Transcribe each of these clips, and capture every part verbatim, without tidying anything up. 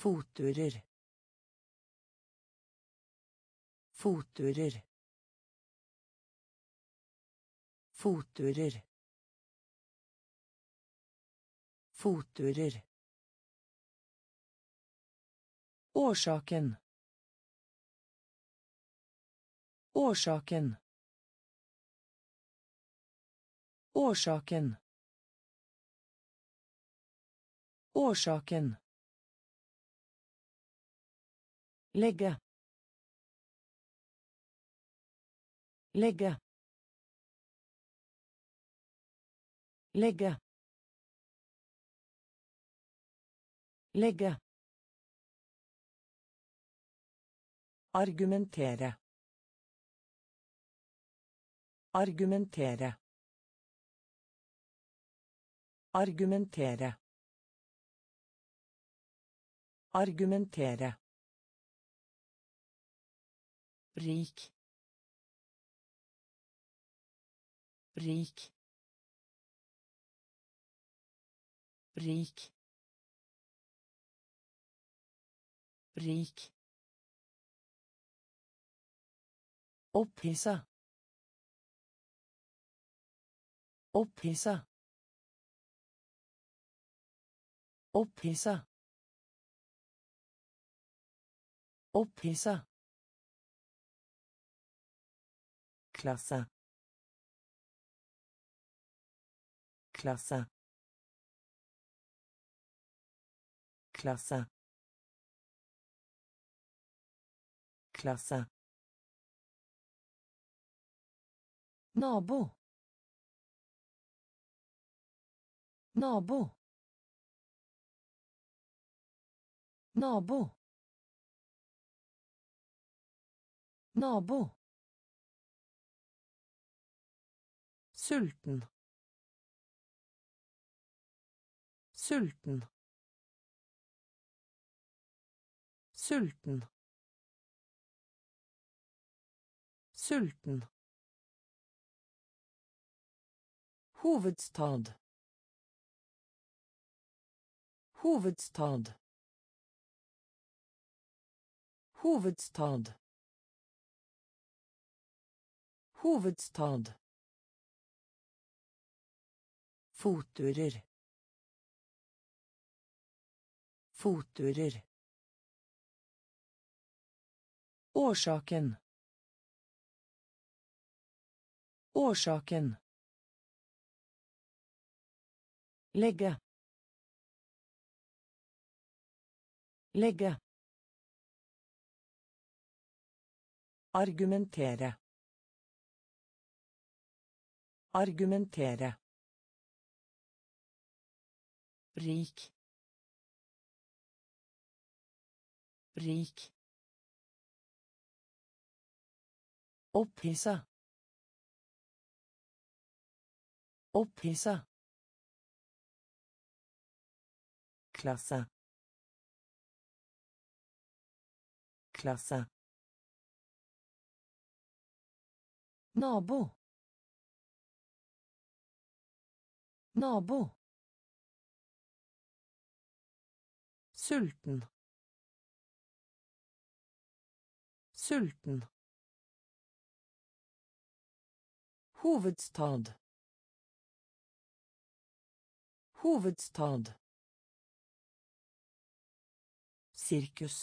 Fotturer. Fotturer. Fotturer. Fotturer. Årsaken. Årsaken. Årsaken. Årsaken. Legge. Legge. Legge. Legge. Argumentere. Argumentere. Argumentere. Argumentere. Rik. Rik. Rik. Rik. Opphissa. Opphissa. Opphissa. Opphissa. Klasse. Klasse. Klasse. Klasse. Nabo. Nabo. Nabo. Nabo. Sulten. Sulten. Sulten. Sulten. Hovedstad. Hovedstad. Hovedstad. Hovedstad. Fotturer. Fotturer. Årsaken. Årsaken. Legge. Legge. Argumentere. Argumentere. Rik. Rik. Opphissa. Opphissa. Klasse. Klasse. Nabo. Nabo. Sulten. Sulten. Hovedstad. Hovedstad. Sirkus.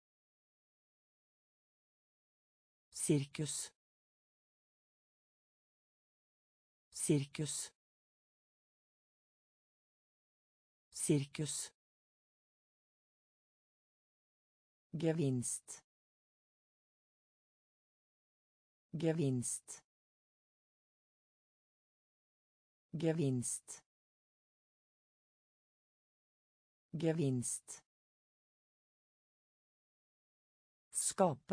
Sirkus. Sirkus. Sirkus. Gevinst. Gevinst. Gevinst. Gevinst. Skape.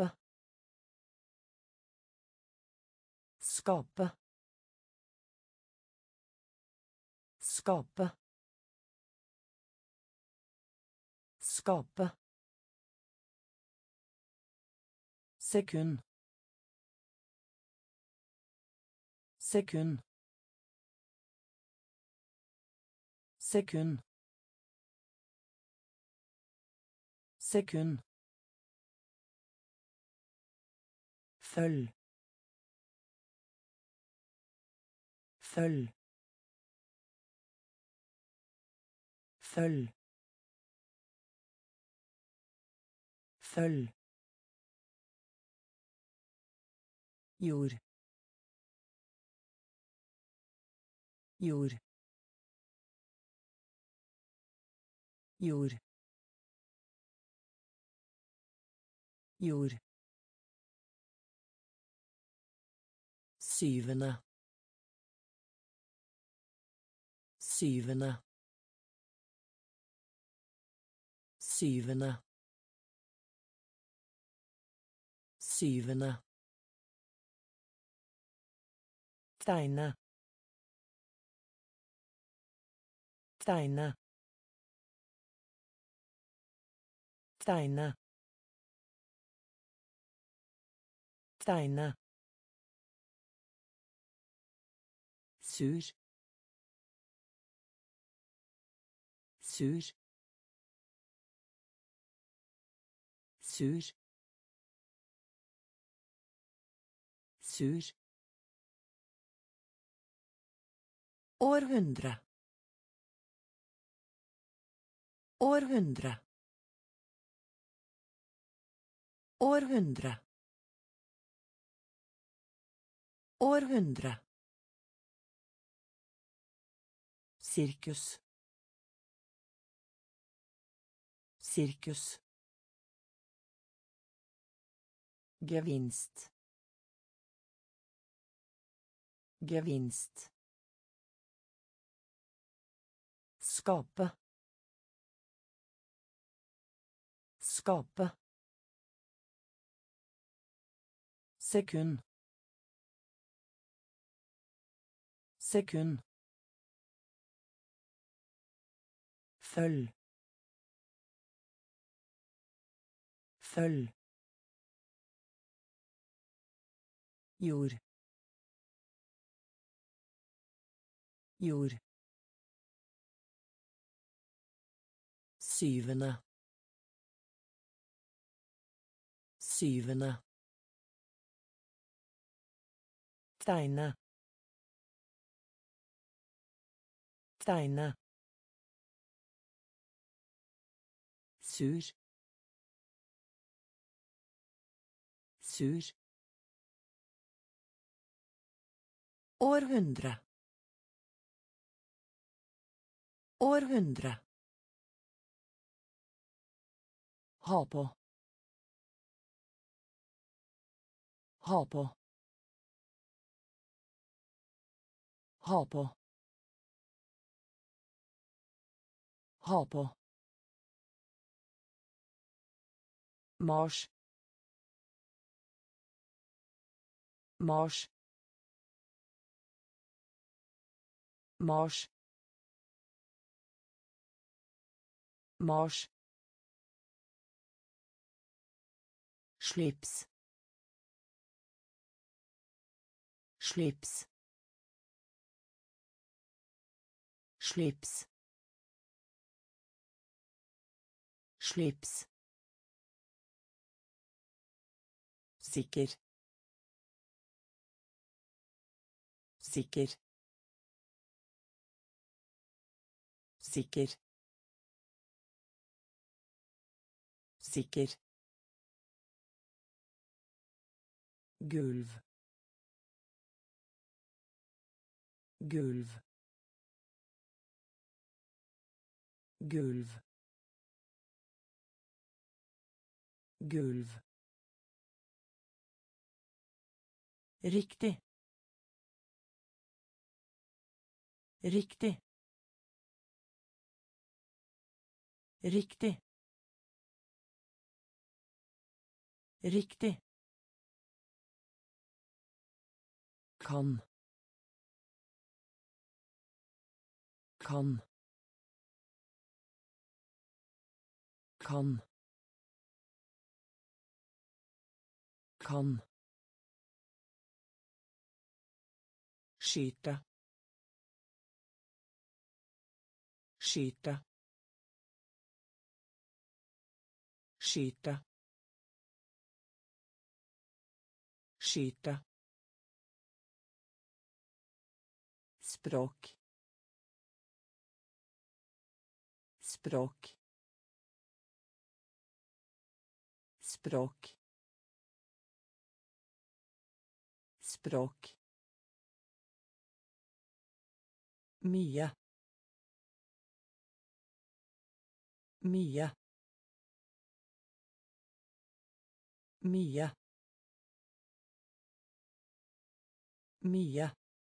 Skape. Skape. Skape. Sekund. Sekund. Sekund. Sekund. Følg. Følg. Følg. Følg. Jord. Jord. Jord. Jord. Syvende. Syvende. Syvende. Syvende. Tegne. Tegne. Tegne. Tegne. Sur. Sur. Sur. Sur. Århundre. Århundre. Århundre. Århundre. Sirkus. Sirkus. Gevinst. Gevinst. Skape. Skape. Sekund. Sekund. Følg. Følg. Jord. Jord. Syvende. Syvende. Tegne. Tegne. Sur. Sur. Århundre. Århundre. Ha på. Ha på. Ha på. Ha på. Mars. Mars. Mars. Mars. Slips. Slips. Slips. Slips. Sikker. Sikker. Sikker. Sikker. Gulv. Gulv. Gulv. Gulv. Riktig. Riktig. Riktig. Riktig. Kan. Kan. Kan. Kan. Skyte. Skyte. skyte skyte språk språk språk språk mye mye mye mye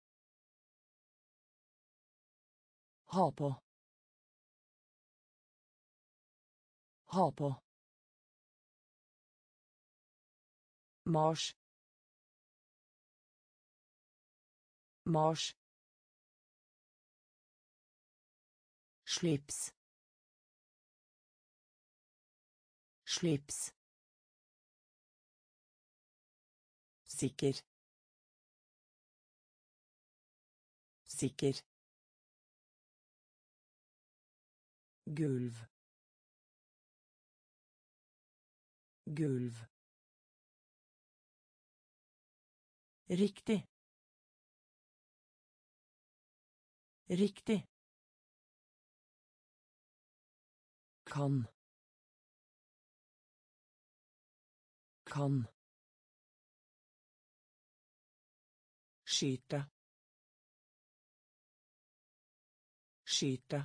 ha på ha på Mars Mars slips slips sikker sikker gulv gulv riktig riktig kan kan skyte skyte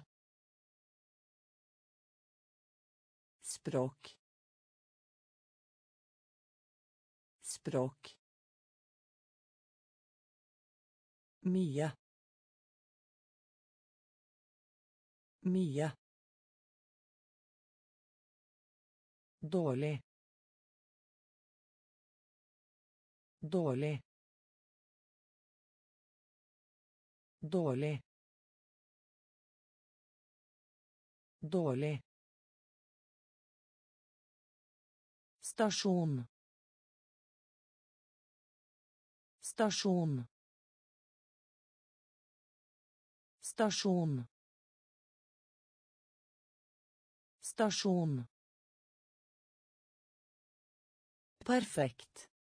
språk språk mye mye dårlig dårlig dårlig dårlig stasjon stasjon stasjon stasjon perfekt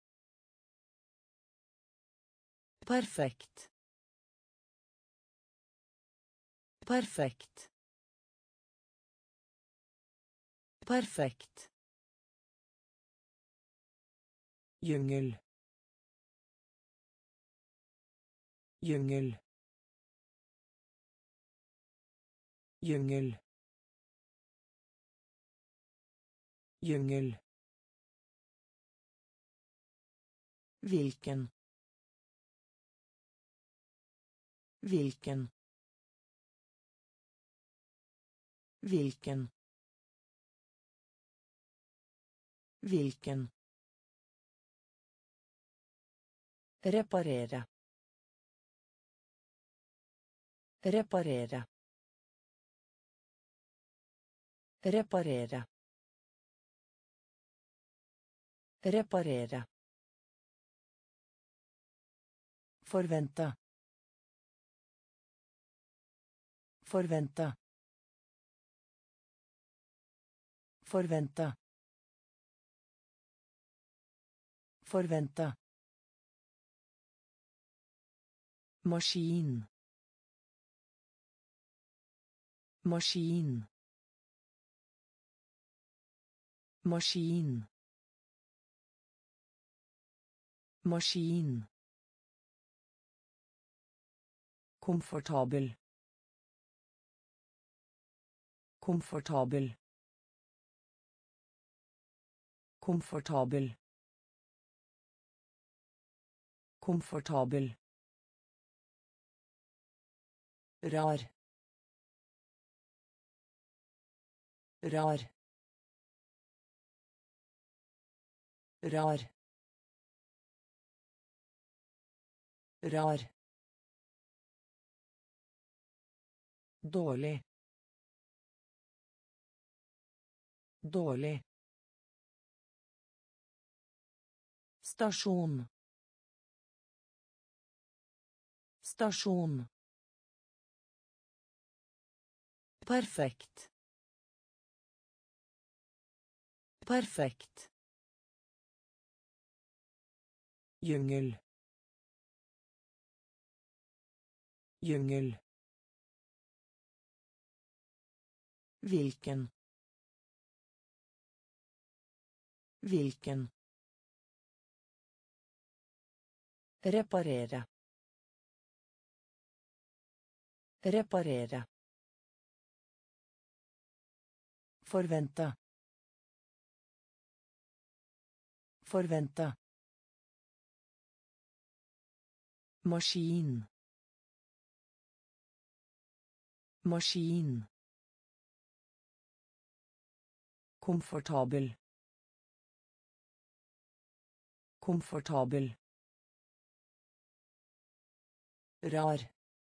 perfekt perfekt perfekt jungel jungel jungel jungel hvilken hvilken hvilken hvilken reparere reparere reparere reparere forvente forvente forvente forvente maskin maskin maskin maskin komfortabel komfortabel komfortabel komfortabel rar rar rar rar dårlig dårlig stasjon stasjon perfekt Perfekt. Jungel. Jungel. Hvilken. Hvilken. Reparere. Reparere. Forvente. Forvente. Maskin. Maskin. Komfortabel. Komfortabel. Rar.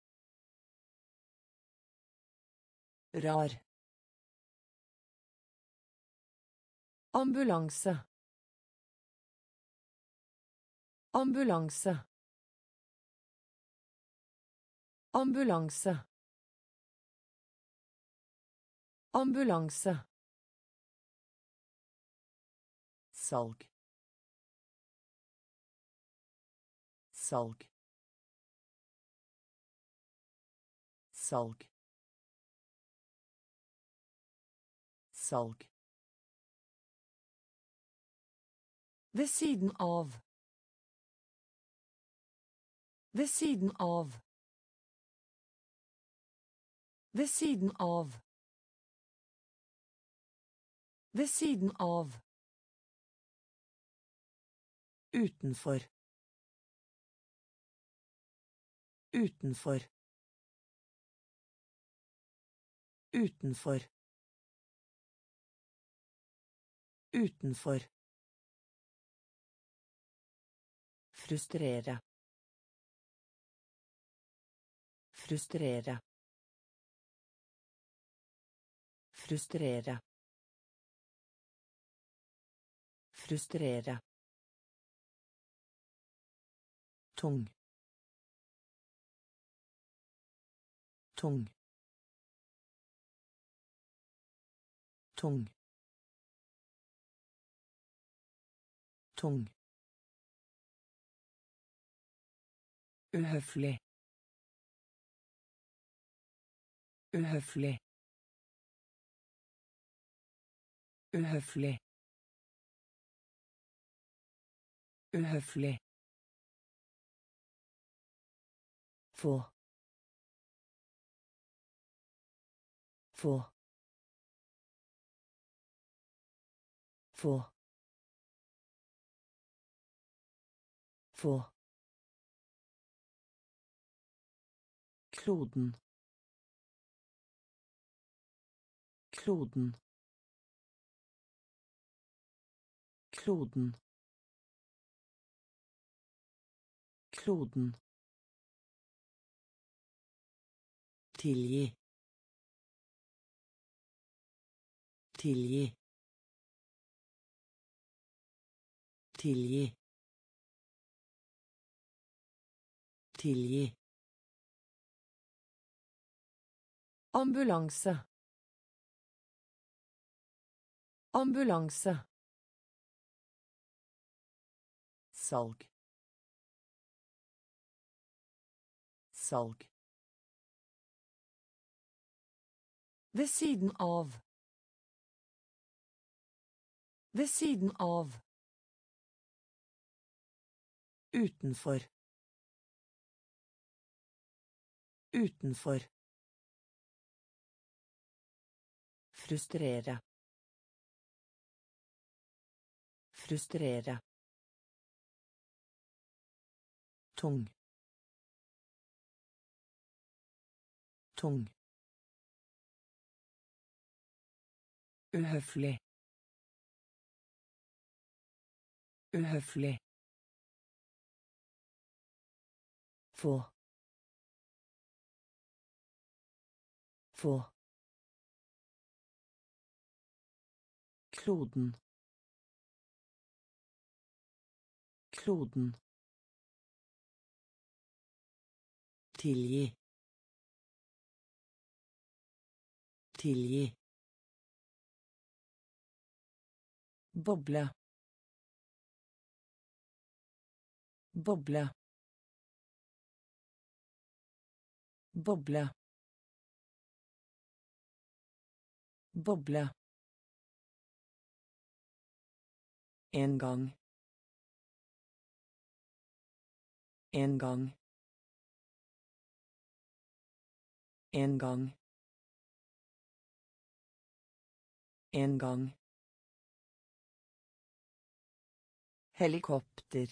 Rar. Ambulanse. Ambulanse. Ambulanse. Ambulanse. Salg. Salg. Salg. Salg. Ved siden av. Ved siden av. Ved siden av. Ved siden av. Utenfor. Utenfor. Utenfor. Utenfor. Frustrere. Frustrere. Frustrere. Frustrere. Tung. Tung. Tung. Tung. Uhøflig. Uhøflig. Uhøflig. Uhøflig. Få. Få. Få. Få. Kloden. Kloden. Kloden. Kloden. Tilgi. Tilgi. Tilgi. Tilgi. Ambulanse. Ambulanse. Salg. Salg. Ved siden av. Ved siden av. Utenfor. Utenfor. Frustrere. Frustrere. Tung. Tung. Uhøflig. Uhøflig. Få. Få. Kloden. Kloden. Tilgi. Tilgi. boble, boble, boble, boble. En gang. En gang. En gang. En gang. Helikopter.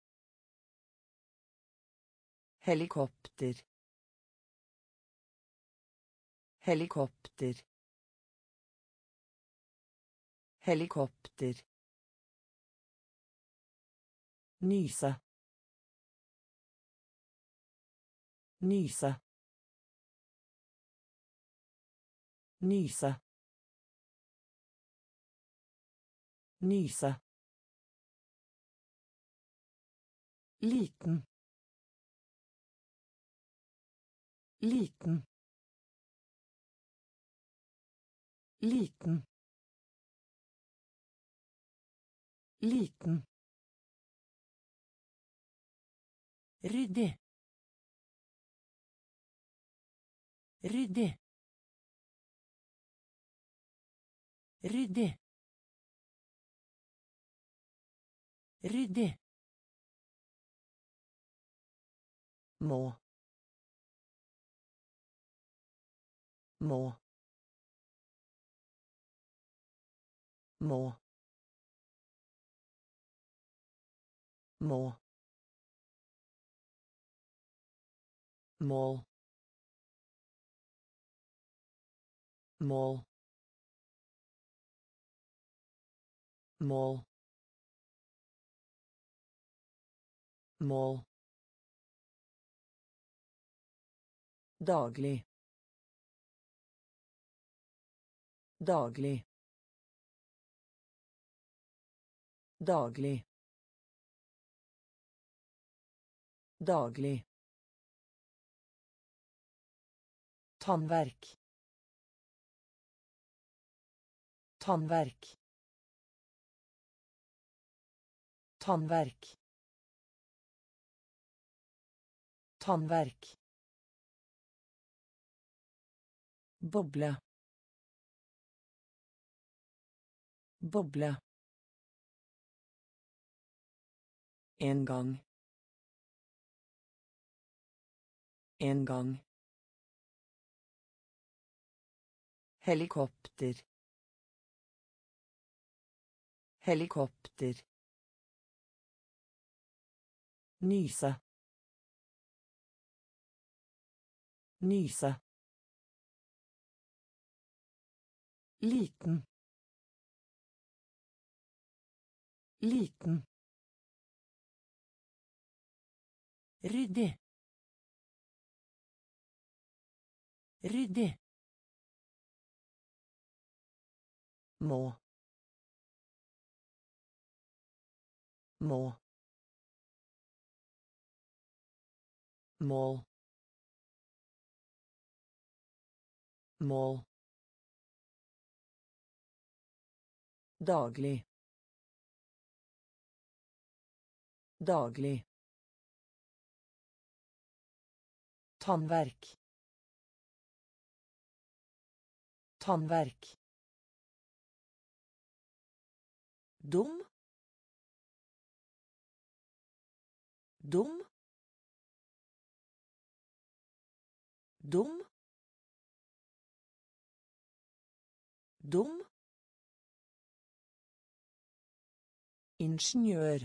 Helikopter. Helikopter. Helikopter. Nyse. Nyse. Nyse. Nyse. Liten. Liten. Liten. Liten. Ryddig. Ryddig. Ryddig. Ryddig. Må. Må. Må. Må. Mål. Mål. Mål. Mål. Daglig. Daglig. Daglig. Daglig. Tannverk. Tannverk. Tannverk. Tannverk. Boble. Boble. En gang. En gang. Helikopter. Helikopter. Nyse. Nyse. Liten. Liten. Ryddig. Ryddig. Må. Må. Mål. Mål. Daglig. Daglig. Tannverk. Tannverk. Dum. Dum. Dum. Dum. Ingeniør.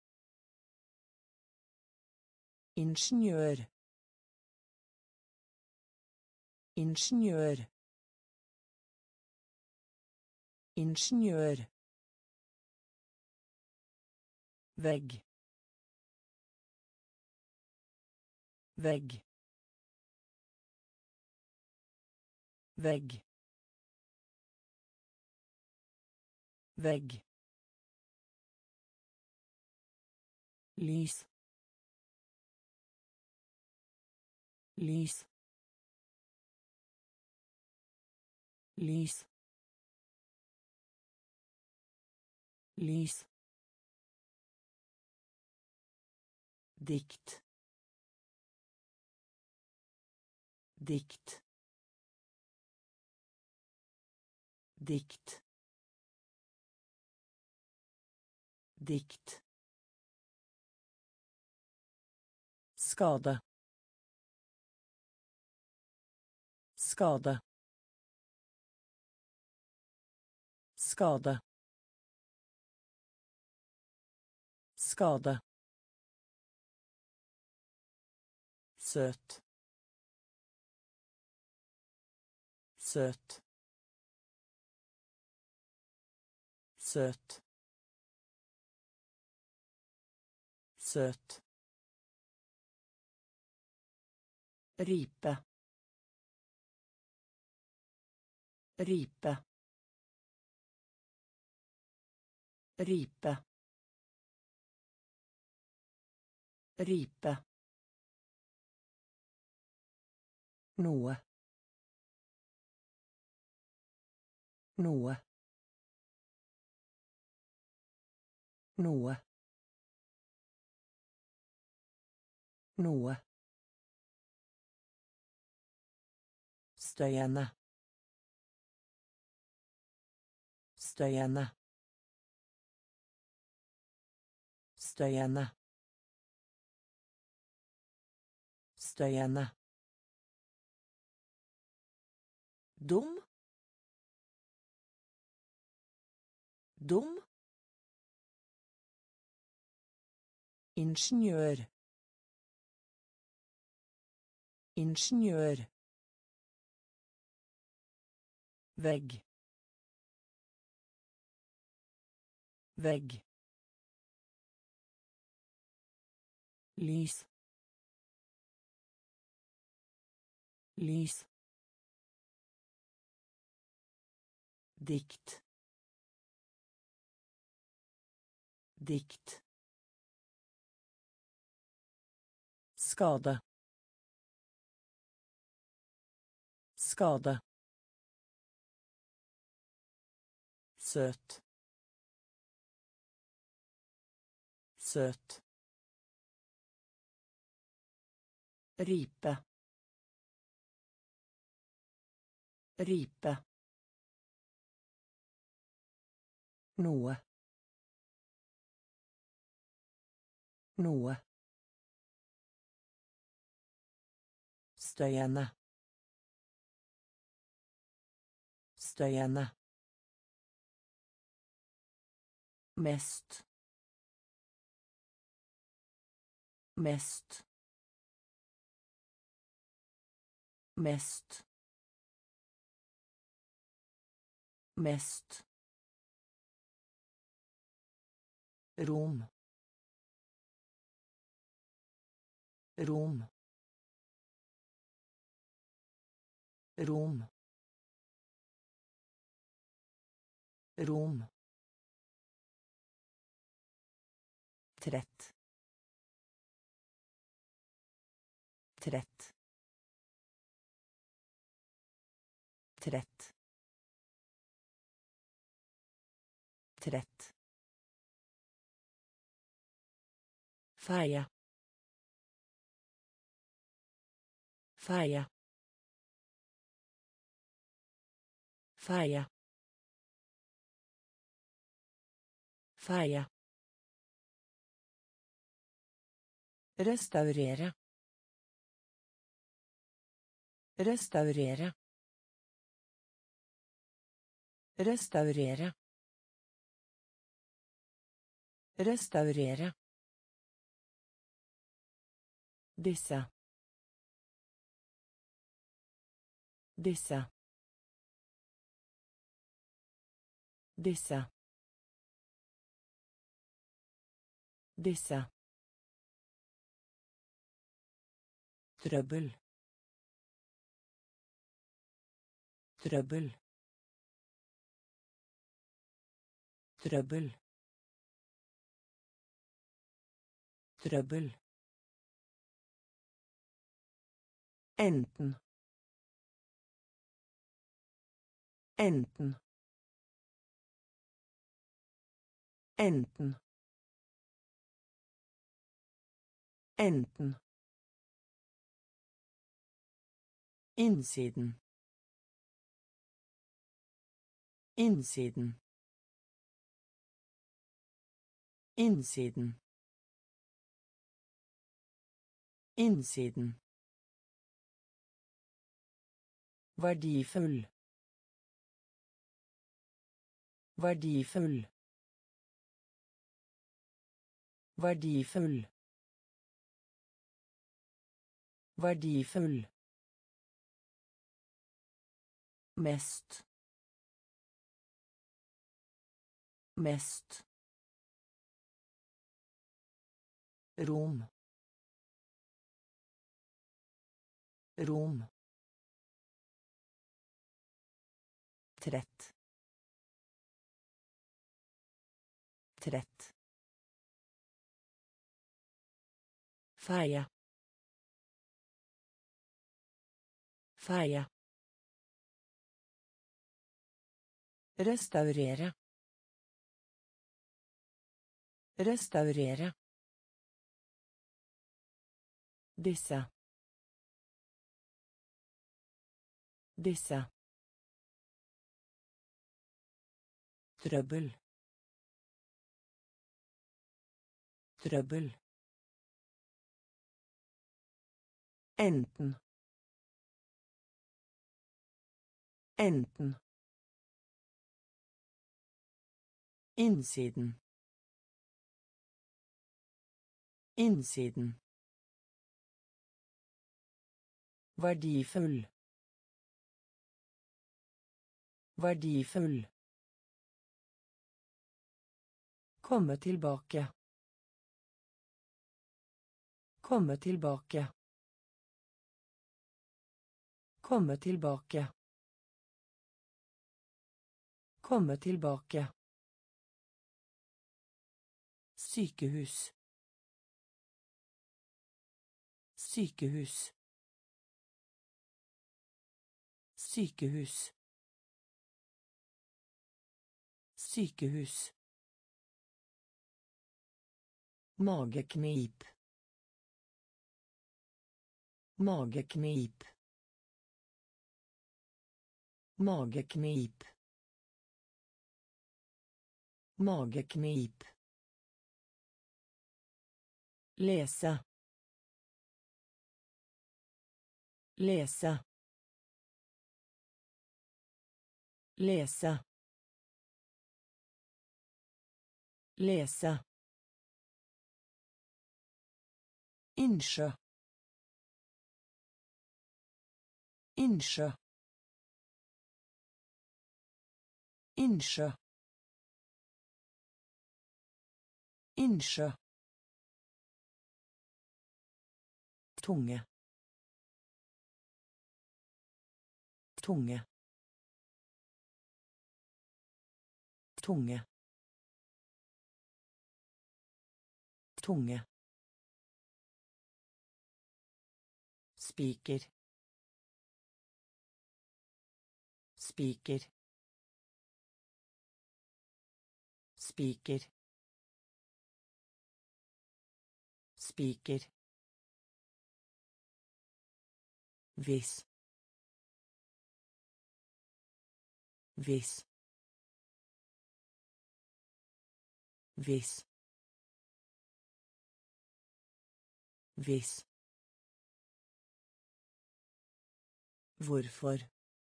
Ingeniør. Ingeniør. Ingeniør. Vegg. Vegg. Vegg. Vegg. Lys. Lys. Lys. lys, dikt, dikt, dikt, dikt, skade, skade, skade, skade, søt, søt, søt, søt, ripe, ripe, ripe, ripe, noe, noe, noe, noe, støyende, støyende, støyende, støyende, dum, dum, ingeniør, ingeniør, vegg, vegg, lys, lys, dikt, dikt, skade, skade, søt, søt, ripe, ripe, noe, noe, støyende, støyende, mest, mest, mest, mest, rom, rom, rom, rom, trett, trett, trett, trett, feie, feie, feie, feie, restaurere, restaurere, restaurere, restaurere, disse, disse, disse, disse, trøbbel, trøbbel, trøbbel, trøbbel, enten, enten, Enten. Enten. Innsiden. Innsiden. Innsiden. Innsiden. Verdifull. Verdifull. Verdifull. Verdifull. Mest. Mest. Rom. Rom. Trett. Trett. Feie. Feie. Restaurere. Restaurere. Disse. Disse. Trøbbel. Trøbbel. Enten. Enten. Innsiden. Innsiden. Verdifull. Verdifull. Komme tilbake. Komme tilbake. Komme tilbake. Komme tilbake. Sykehus. Sykehus. Sykehus. Sykehus. Mageknip. Mageknip. Mageknip. Mageknip. Lese. Lese. Lese. Lese. Innsjø. Innsjø. Innsjø. Innsjø. Tunge. Tunge. Tunge. Tunge. Spiker. Spiker. Spiker. Spiker. Hvis. Hvis. Hvis. Hvis. Hvorfor.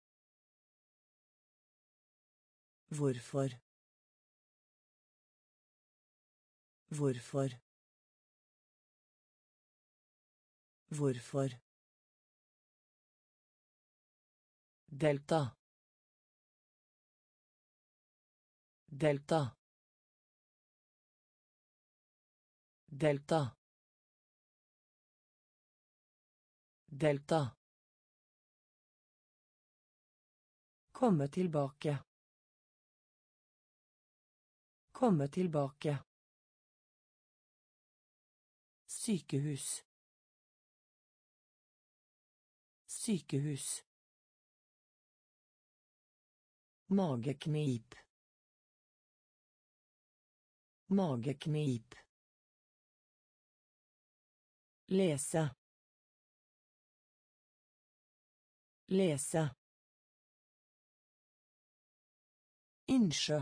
Hvorfor. Hvorfor. Hvorfor. Delta. Delta. Delta. Delta. Komme tilbake. Komme tilbake. Sykehus. Sykehus. Mageknip. Mageknip. Lese. Lese. Innsjø.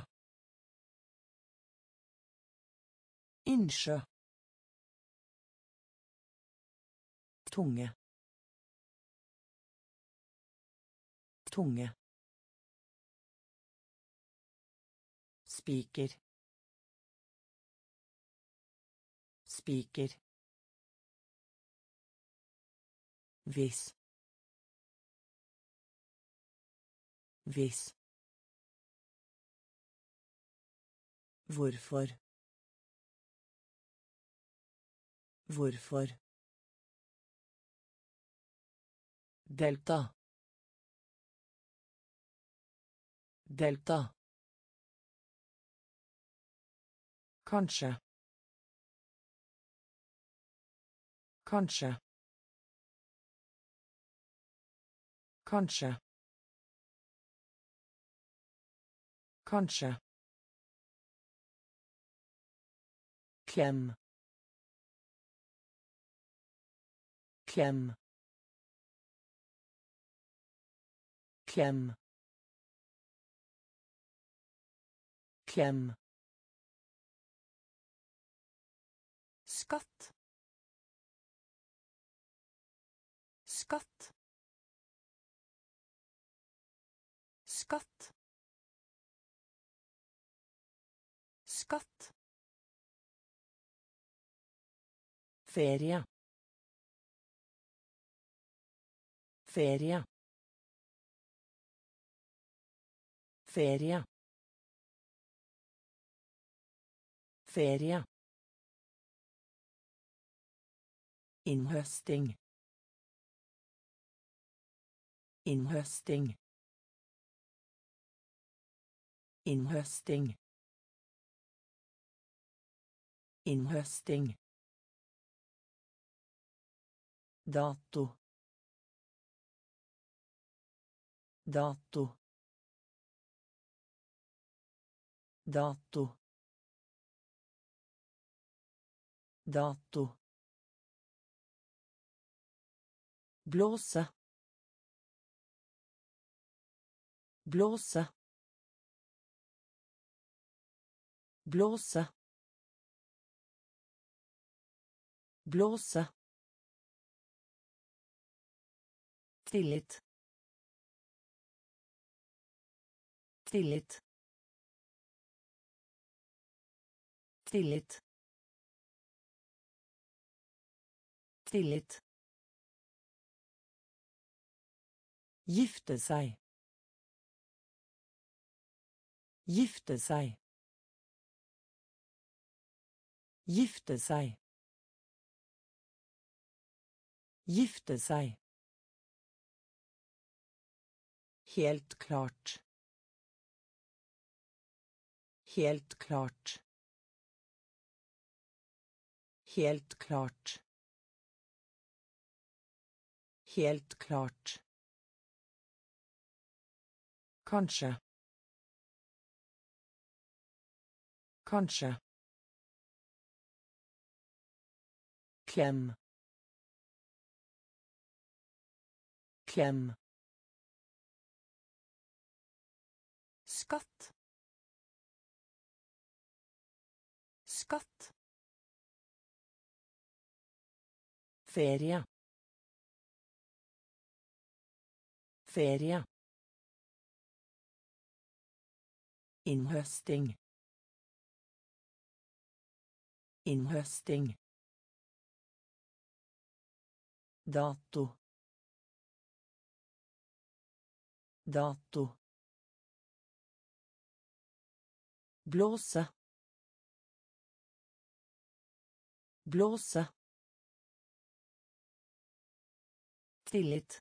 Innsjø. Tunge. Tunge. Spiker. Spiker. Hvis. Hvis. Hvorfor. Hvorfor. Delta. Delta. Kanskje. Kanskje. Kanskje. Kanskje. Klem. Klem. Klem. Klem. Skatt. Skatt. Skatt. Skatt. Ferie. Ferie. Ferie. Ferie. Innhøsting. Innhøsting. Innhøsting. Innhøsting. Dato. Dato. Dato. Dato. Blåse. Blåse. Blåse. Blåse. Tillit. Tillit. Tillit. Tillit. Gifte seg. Gifte seg. Gifte seg. Gifte seg. Helt klart. Helt klart. Helt klart. Helt klart. Kanskje. Kanskje. Klem. Klem. Skatt. Skatt. Ferie. Ferie. Innhøsting. Innhøsting. Dato. Dato. Blåse. Blåse. Tillit.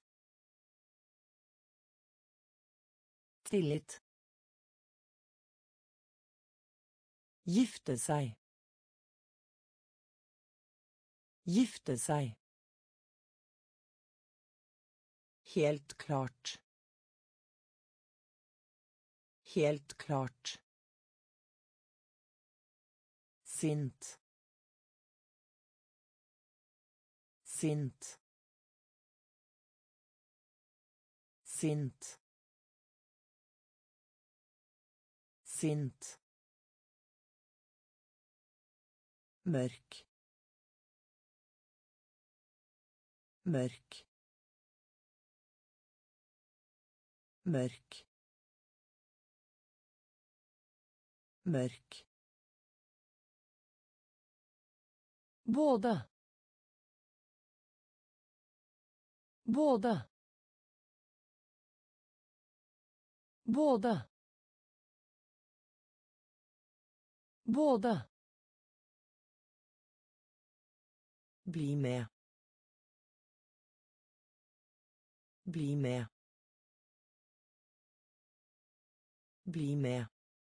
Tillit. Gifte seg. Gifte seg. Helt klart. Helt klart. Sint. Sint. Sint. Sint. Mørk. Mørk. Mørk. Mørk. Både. Både. Både. Både. Bli med. Bli med. Bli med.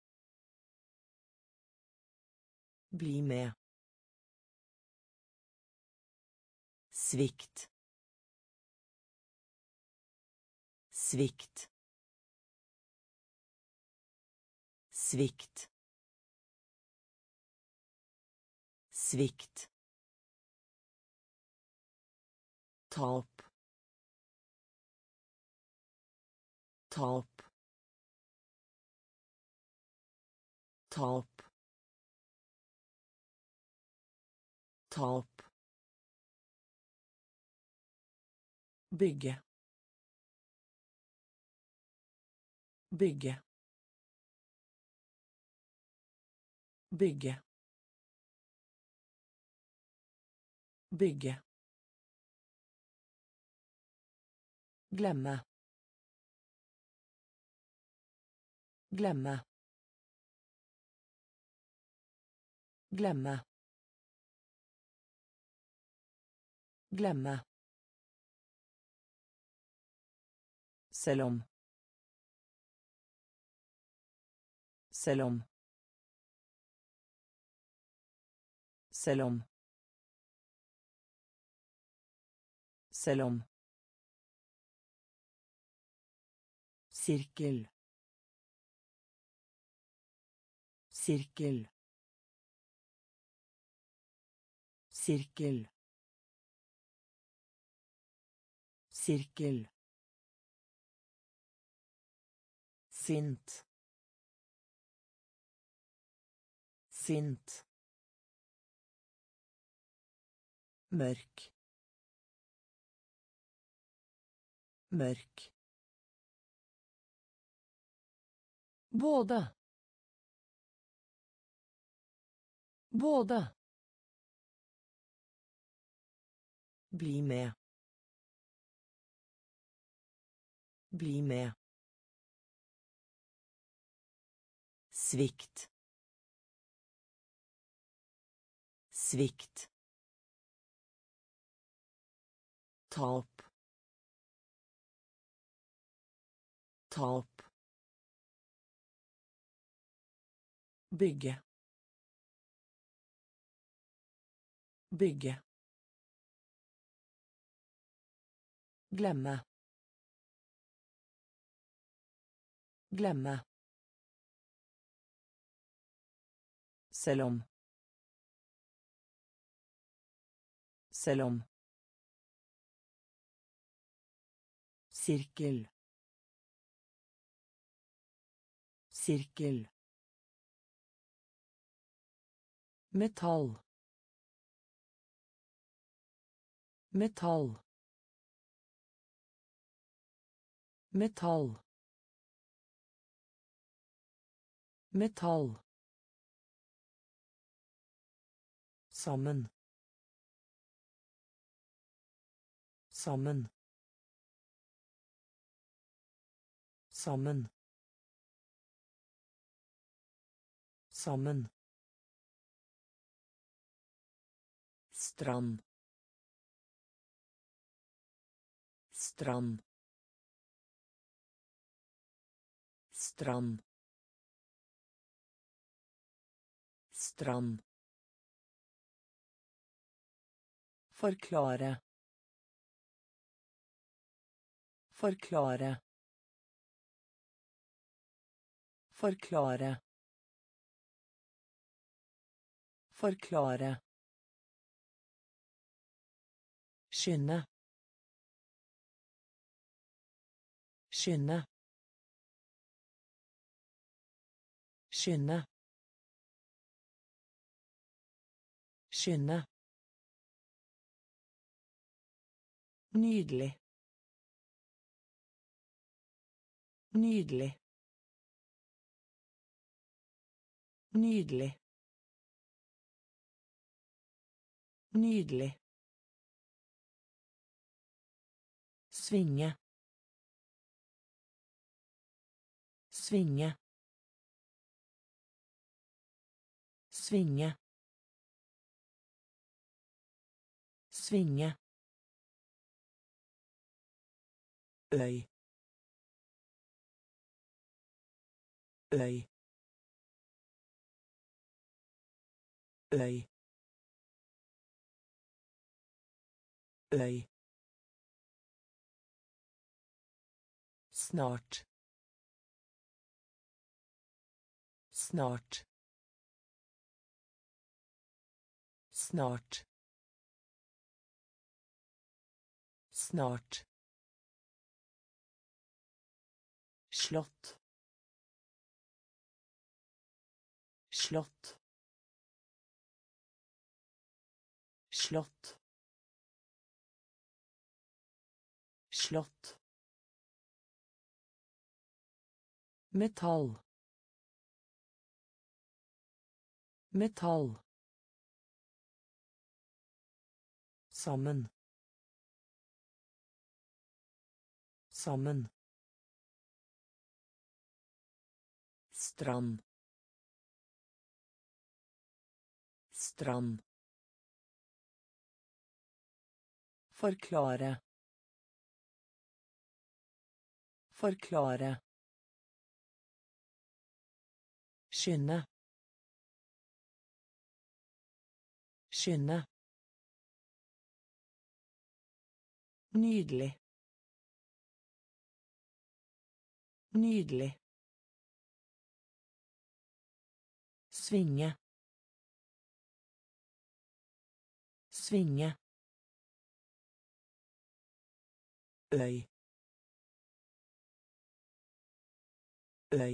Bli med. Svikt. Svikt. Svikt. Svikt. Tap. Tap. Tap. Tap. Bygge. Bygge. Bygge. Bygge. Glemme. Glemme. Glemme. Glemme. Selv om. Selv om. Selv om. Selv om. Sirkel. Sirkel. Sirkel. Sirkel. Sint. Sint. Mørk. Mørk. Både. Både. Bli med. Bli med. Svikt. Svikt. Tap. Tap. Bygge. Bygge. Glemme. Glemme. Selv om. Selv om. Sirkel. Sirkel. Metall. Metall. Metall. Metall. Sammen. Sammen. Sammen. Sammen. Strand. Strand. Strand. Strand. Forklare. Forklare. Forklare. Forklare. Skynde. Skynde. Skynde. Skynde. Nydelig. Nydelig. Nydelig. Nydelig. Svinge. Svinge. Svinge. Svinge. Øy. Øy. Øy. Øy. Snart. Snart. Snart. Snart. Slott. Slott. Slott. Slott. Metall. Metall. Sammen. Sammen. Strand. Strand. Forklare. Forklare. Skynde. Skynde. Nydelig. Nydelig. Svinge. Svinge. Øy. Øy.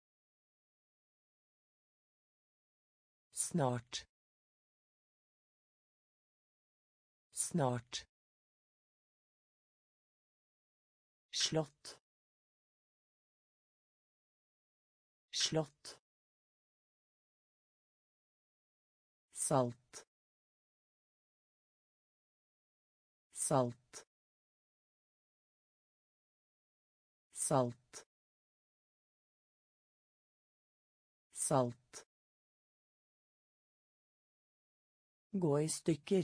Snart. Snart. Slott. Slott. Salt. Salt. Salt. Salt. Gå i stykker.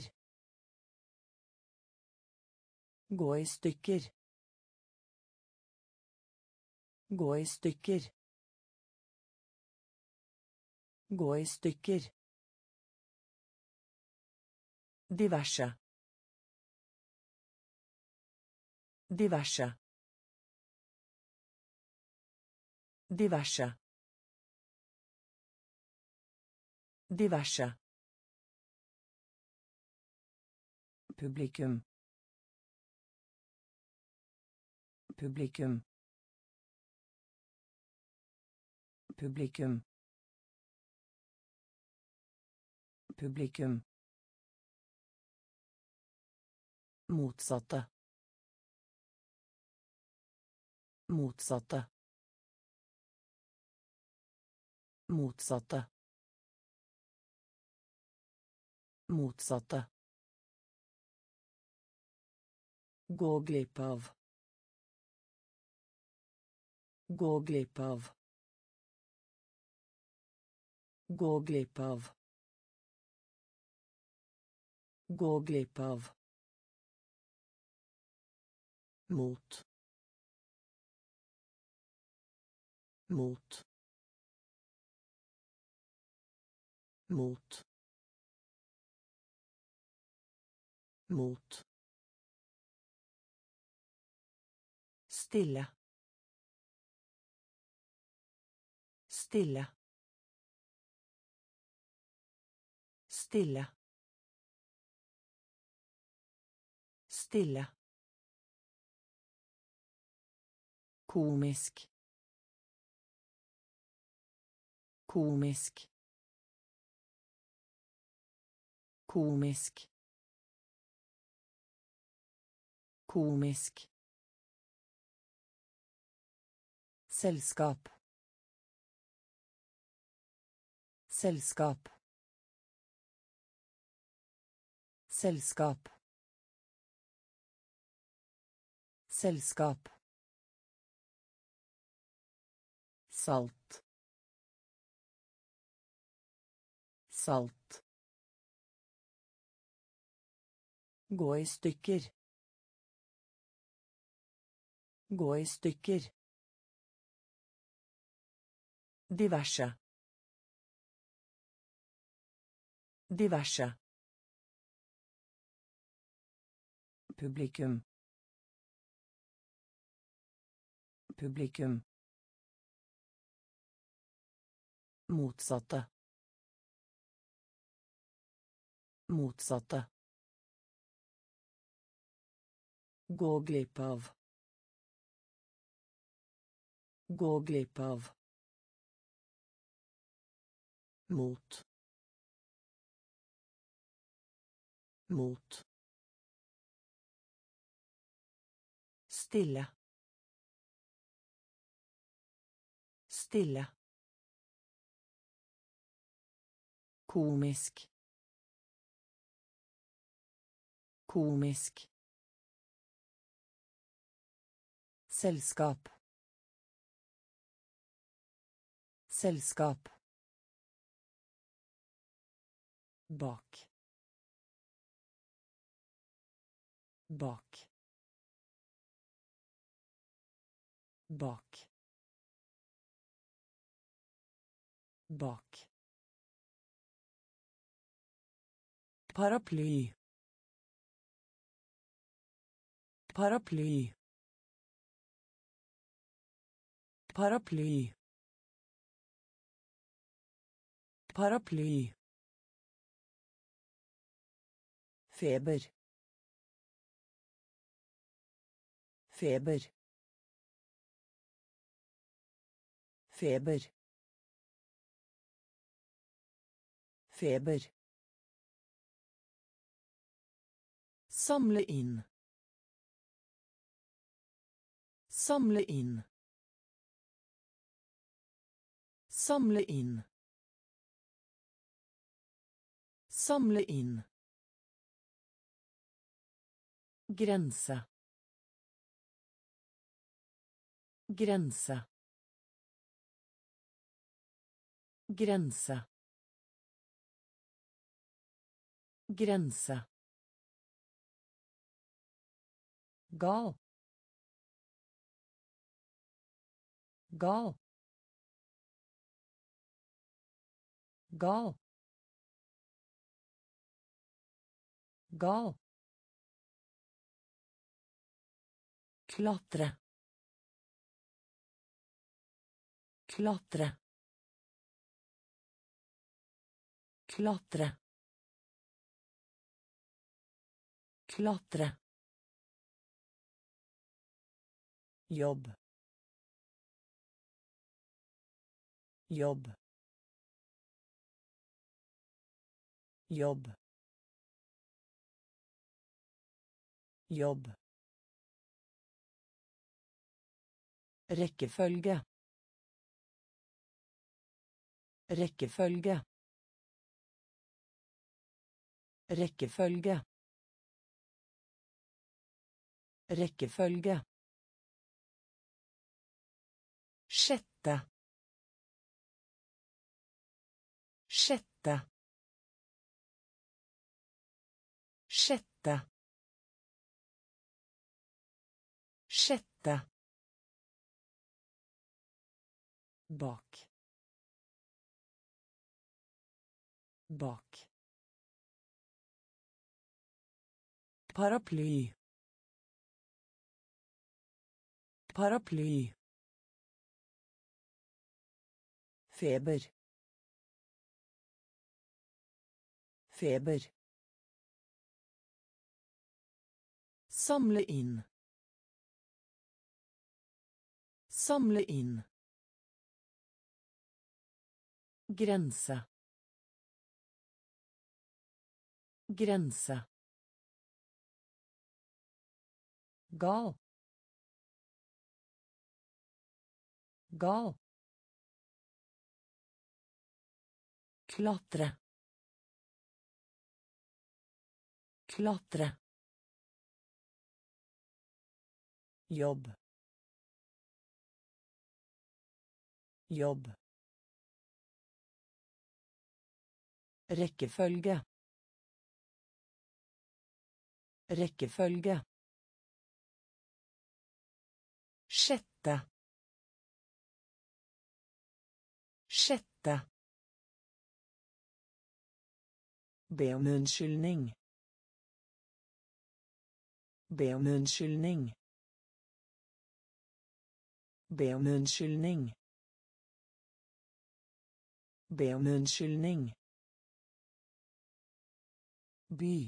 Gå i stykker. Gå i stykker. Gå i stykker. Diverse. Diverse. Diverse. Diverse. Publikum. Publikum. Publikum. Publikum. Motsatte. Motsatte. Motsatte. Motsatte. Gå glipp av. Gå glipp av. Gå glipp av. Gå glipp av. Mot. Mot. Mot. Mot. Stille. Stille. Stille. Stille. Komisk. Komisk. Komisk. Komisk. Selskap. Selskap. Selskap. Selskap. Salt. Salt. Gå i stykker. Gå i stykker. Diverse. Diverse. Publikum. Publikum. Motsatte. Motsatte. Gå glipp av. Gå glipp av. Mot. Mot. Stille. Stille. Komisk. Komisk. Selskap. Selskap. Bak. Bak. Bak. Bak. Paraply. Paraply. Paraply. Paraply. Feber. Feber. Feber. Feber. Samle inn. Samle inn. Samle inn. Samle inn. Grense. Grense. Grense. Grense. Gal. Gal. Gal. Gal. Klatre. Klatre. Klatre. Klatre. Jobb. Jobb. Jobb. Jobb. Rekkefølge. Rekkefølge. Rekkefølge. Rekkefølge. Sjette. Sjette. Sjette. Sjette. Bak. Bak. Paraply. Paraply. Feber. Feber. Samle inn. Samle inn. Grense. Grense. Gal. Gal. Klatre. Klatre. Jobb. Jobb. Rekkefølge. Rekkefølge. Sjette. Sjette. Be om unnskyldning. Be om unnskyldning. Be om unnskyldning. Be om unnskyldning. By.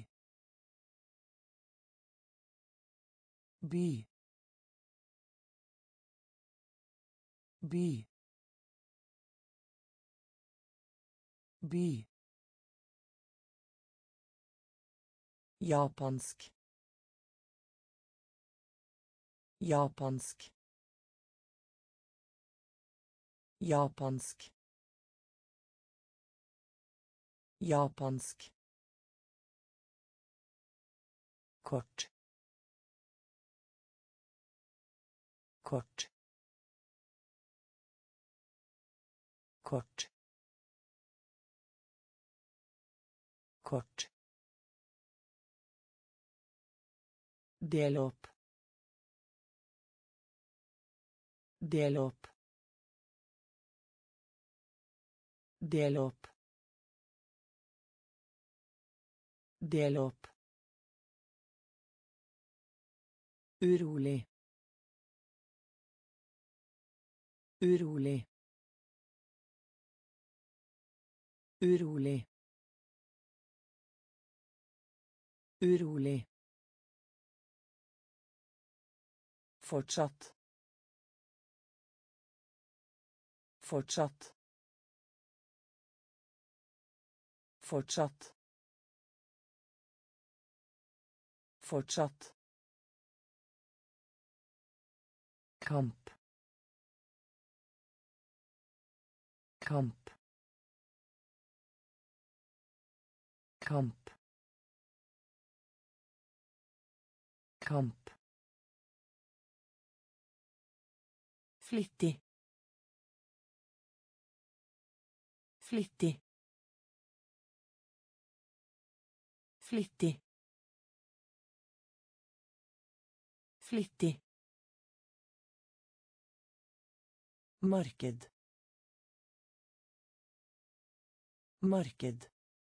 By. By. By. Japansk. Japansk. Japansk. Japansk. Kort. Kort. Kort. Kort. Del opp. Del opp. Del opp. Del opp. Urolig. Urolig. Urolig. Urolig. Fortsatt. Fortsatt. Fortsatt. Fortsatt. Kamp. Kamp. Kamp. Kamp. Flittig. Flittig. Flittig. Flittig. Marked. Marked.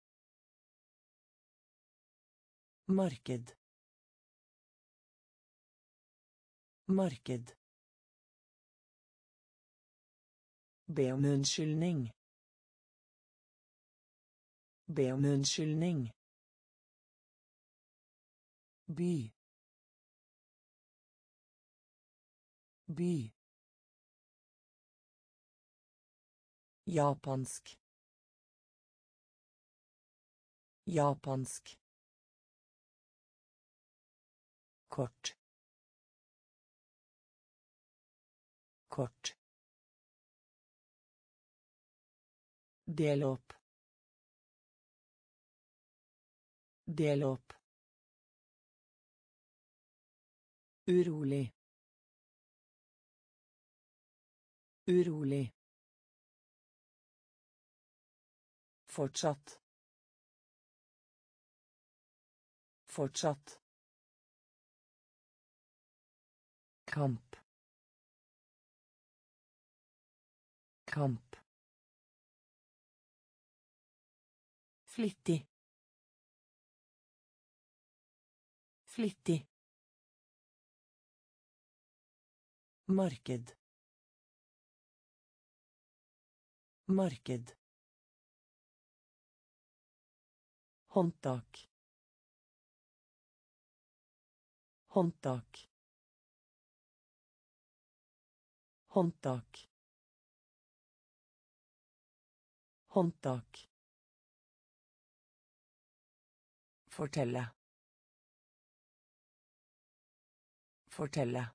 Marked. Marked. Be om unnskyldning. Be om unnskyldning. By. By. Japansk. Japansk. Kort. Kort. Del opp. Del opp. Urolig. Urolig. Fortsatt. Fortsatt. Kamp. Kamp. Flittig. Flittig. Marked. Marked. håndtak, håndtak, håndtak, håndtak. Fortelle. Fortelle.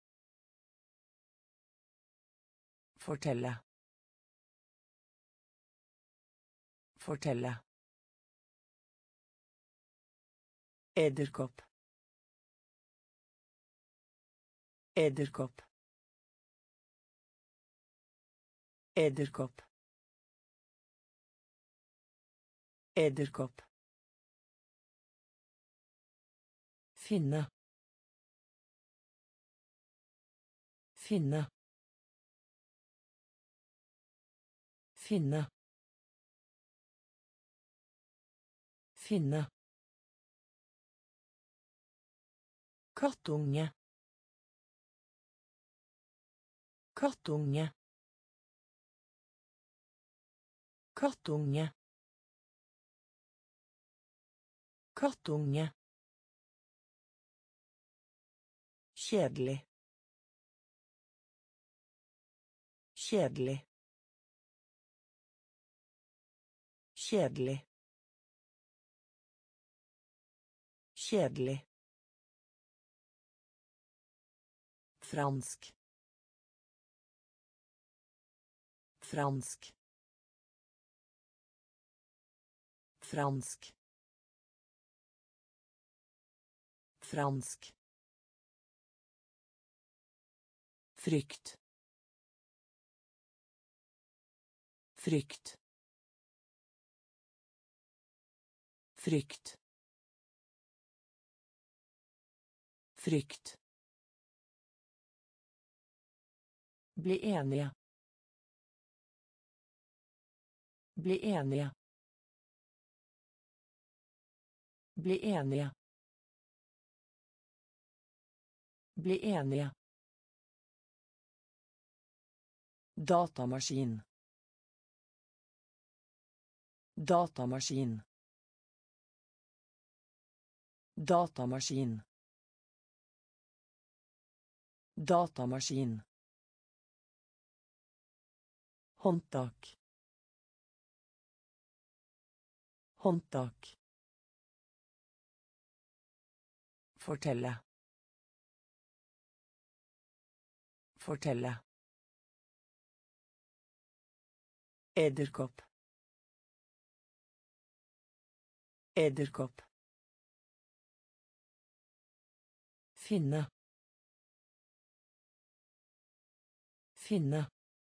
Fortelle. Fortelle. Edderkopp. Edderkopp. Edderkopp. Edderkopp. Finne. Finne. Finne. Finne. Kattunge. Kattunge. Kattunge. Kattunge. Kjedelig. Kjedelig. Kjedelig. Kjedelig. Fransk. Fransk. Fransk. Fransk. Frykt. Frykt. Frykt. Frykt. Bli enige. Bli enige. Bli enige. Bli enige. Datamaskin. Datamaskin. Datamaskin. Datamaskin. Håndtak. Håndtak. Fortelle. Fortelle. Edderkopp. Edderkopp. Finne. Finne.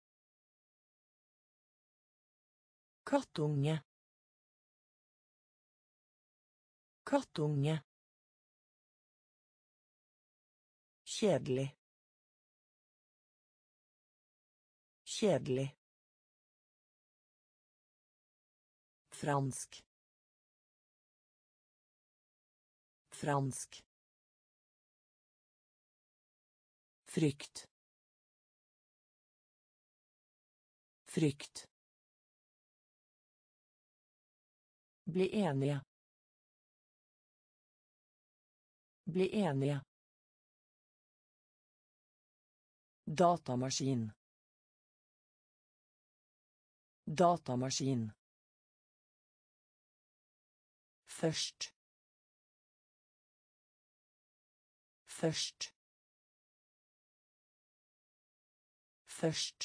Kattunge. Kattunge. Kjedelig. Kjedelig. Fransk. Fransk. Frykt. Frykt. Bli enige. Bli enige. Datamaskin. Datamaskin. Først. Først. Først.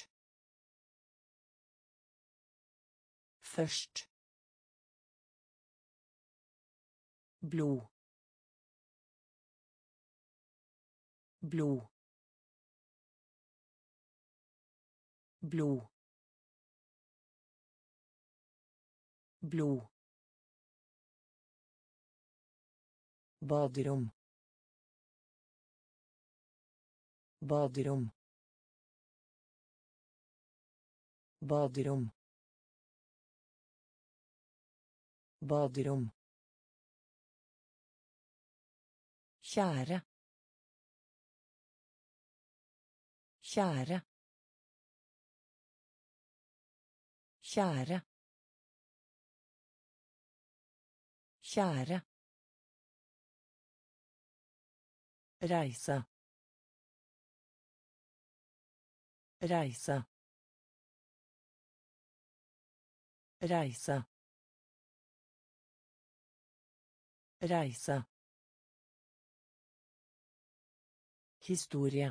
Først. Blod. Blod. Blod. Blod. Baderom. Baderom. Baderom. Baderom. Kjære. Kjære. Kjære. Kjære. Reise. Reise. Reise. Reise. Historie.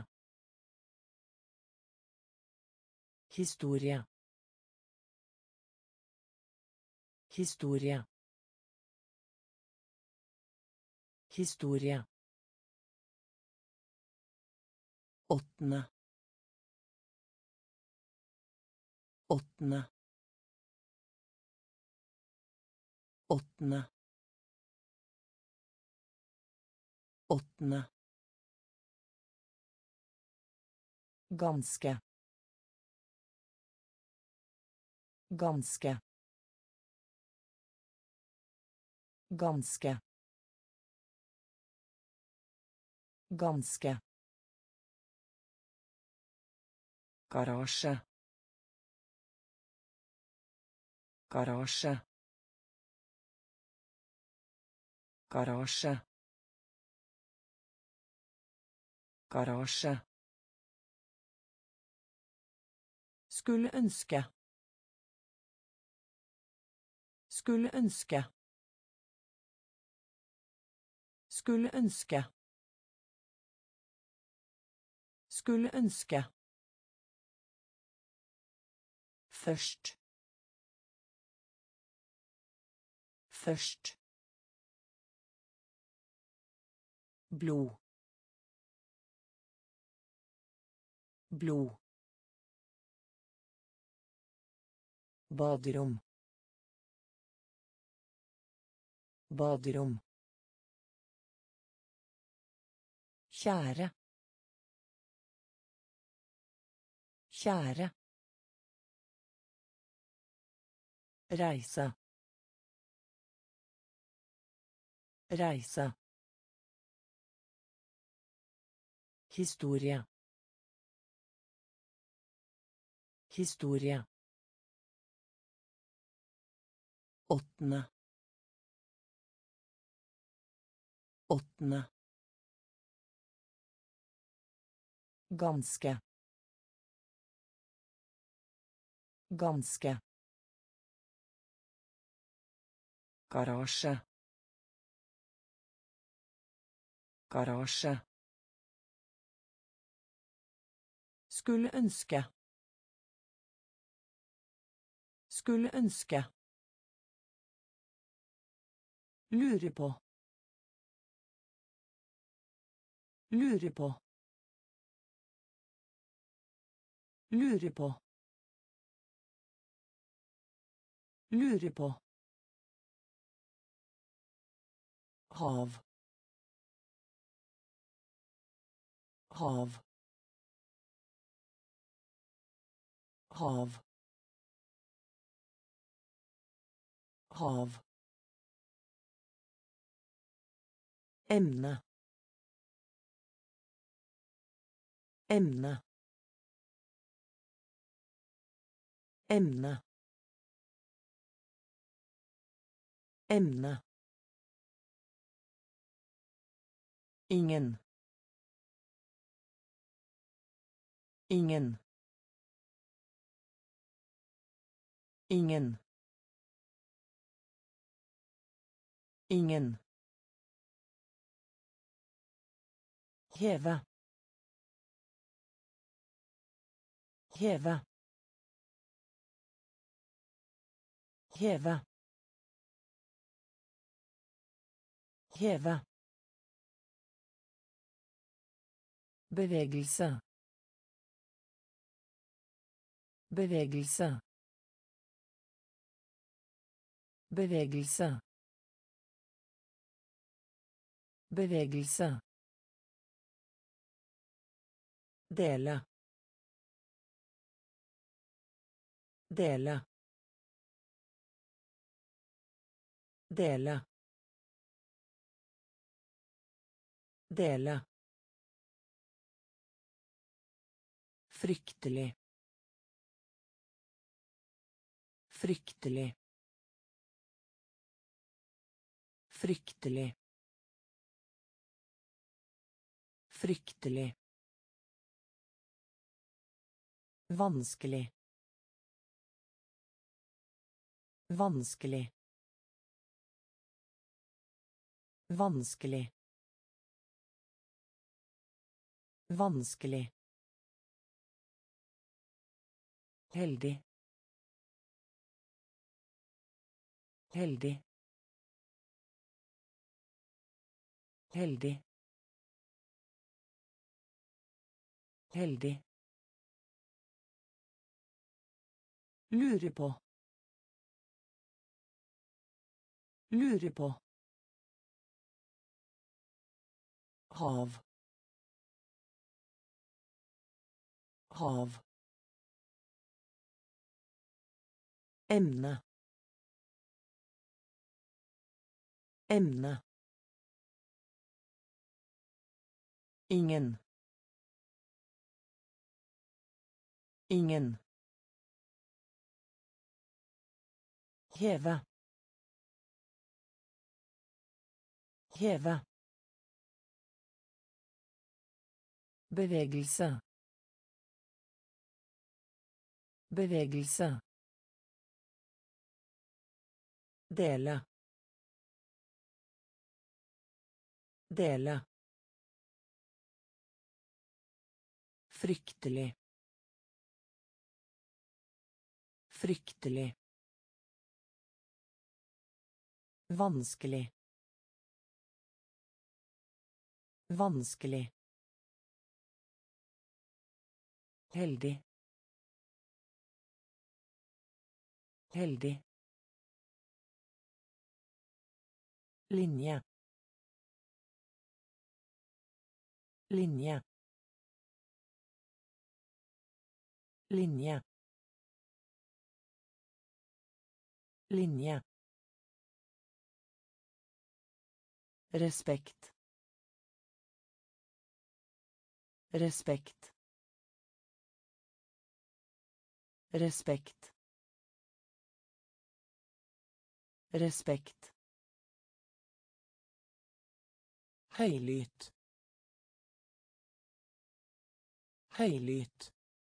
Historie. Historie. Historie. Åttende. Åttende. Åttende. Åttende. Ganske. Ganske. Ganske. Ganske. Garasje. Garasje. Garasje. Garasje. Skulle ønske. Skulle ønske. Skulle ønske. Skulle ønske. Først. Først. Blod. Blod. Baderom. Baderom. Kjære. Kjære. Reise. Reise. Historie. Historie. Åttende. Åttende. Ganske. Ganske. Garasje. Garasje. Skulle ønske. Skulle ønske. Lure på. Lure på. Lure på. Lure på. Hav. Hav. Hav. Hav. Emne. Emne. Emne. Emne. Ingen. Ingen. Ingen. Ingen. Heve. Heve. Heve. Heve. Bevegelse. Bevegelse. Bevegelse. Bevegelse. Dele. Dele. Dele. Dele. Fryktelig. Fryktelig. Fryktelig. Fryktelig. Vanskelig. Vanskelig. Vanskelig. Vanskelig. Heldig. Heldig. Heldig. Heldig. Lure på. Lure på. Hav. Hav. Emne. Emne. Ingen. Ingen. Heve. Heve. Bevegelse. Bevegelse. Dele. Dele. Fryktelig. Fryktelig. Vanskelig. Vanskelig. Heldig. Heldig. Linje. Linje. Linje. Linje. Respekt. Respekt. Respekt. Respekt. Høylytt. Høylytt.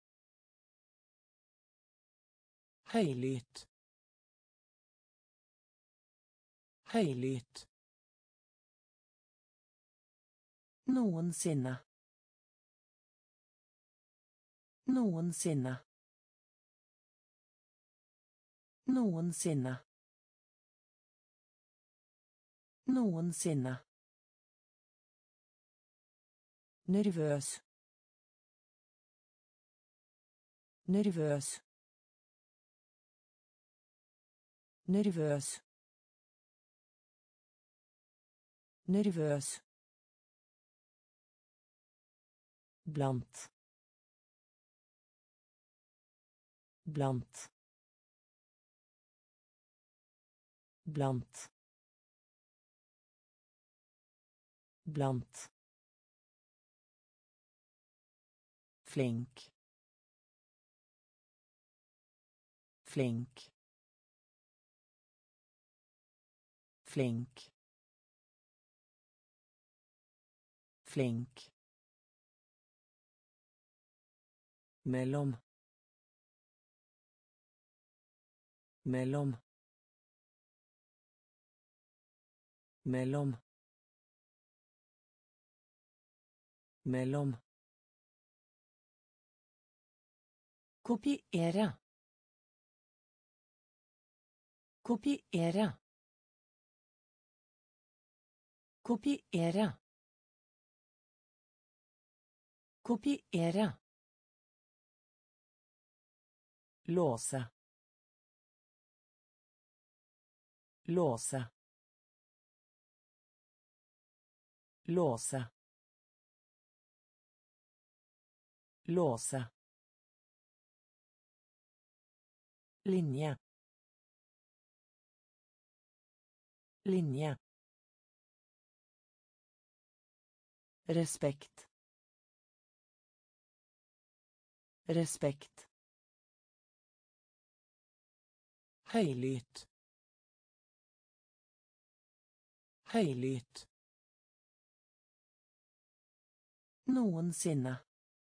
Høylytt. Høylytt. Noensinne. Noensinne. Noensinne. Noensinne. Nervøs. Nervøs. Nervøs. Nervøs. Blant. Blant. Blant. Blant. Flink. Flink. Flink. Flink. Mellom. Mellom. Mellom. Mellom. Kopiere. Kopiere. Kopiere. Kopiere. Låse. Låse. Låse. Låse. Linje. Linje. Respekt. Respekt. Høylytt. Høylytt. Noensinne.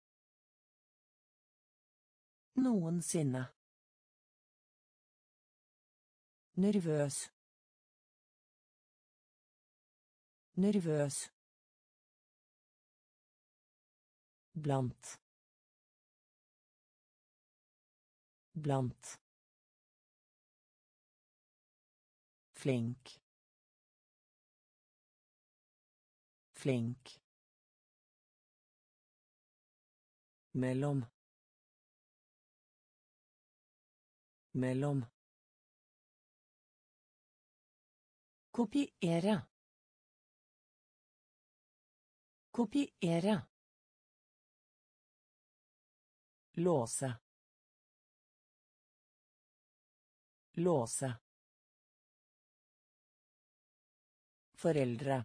Noensinne. Nervøs. Nervøs. Blant. Blant. Flink. Flink. Mellom. Mellom. Kopiere. Kopiere. Låse. Låse. Foreldre.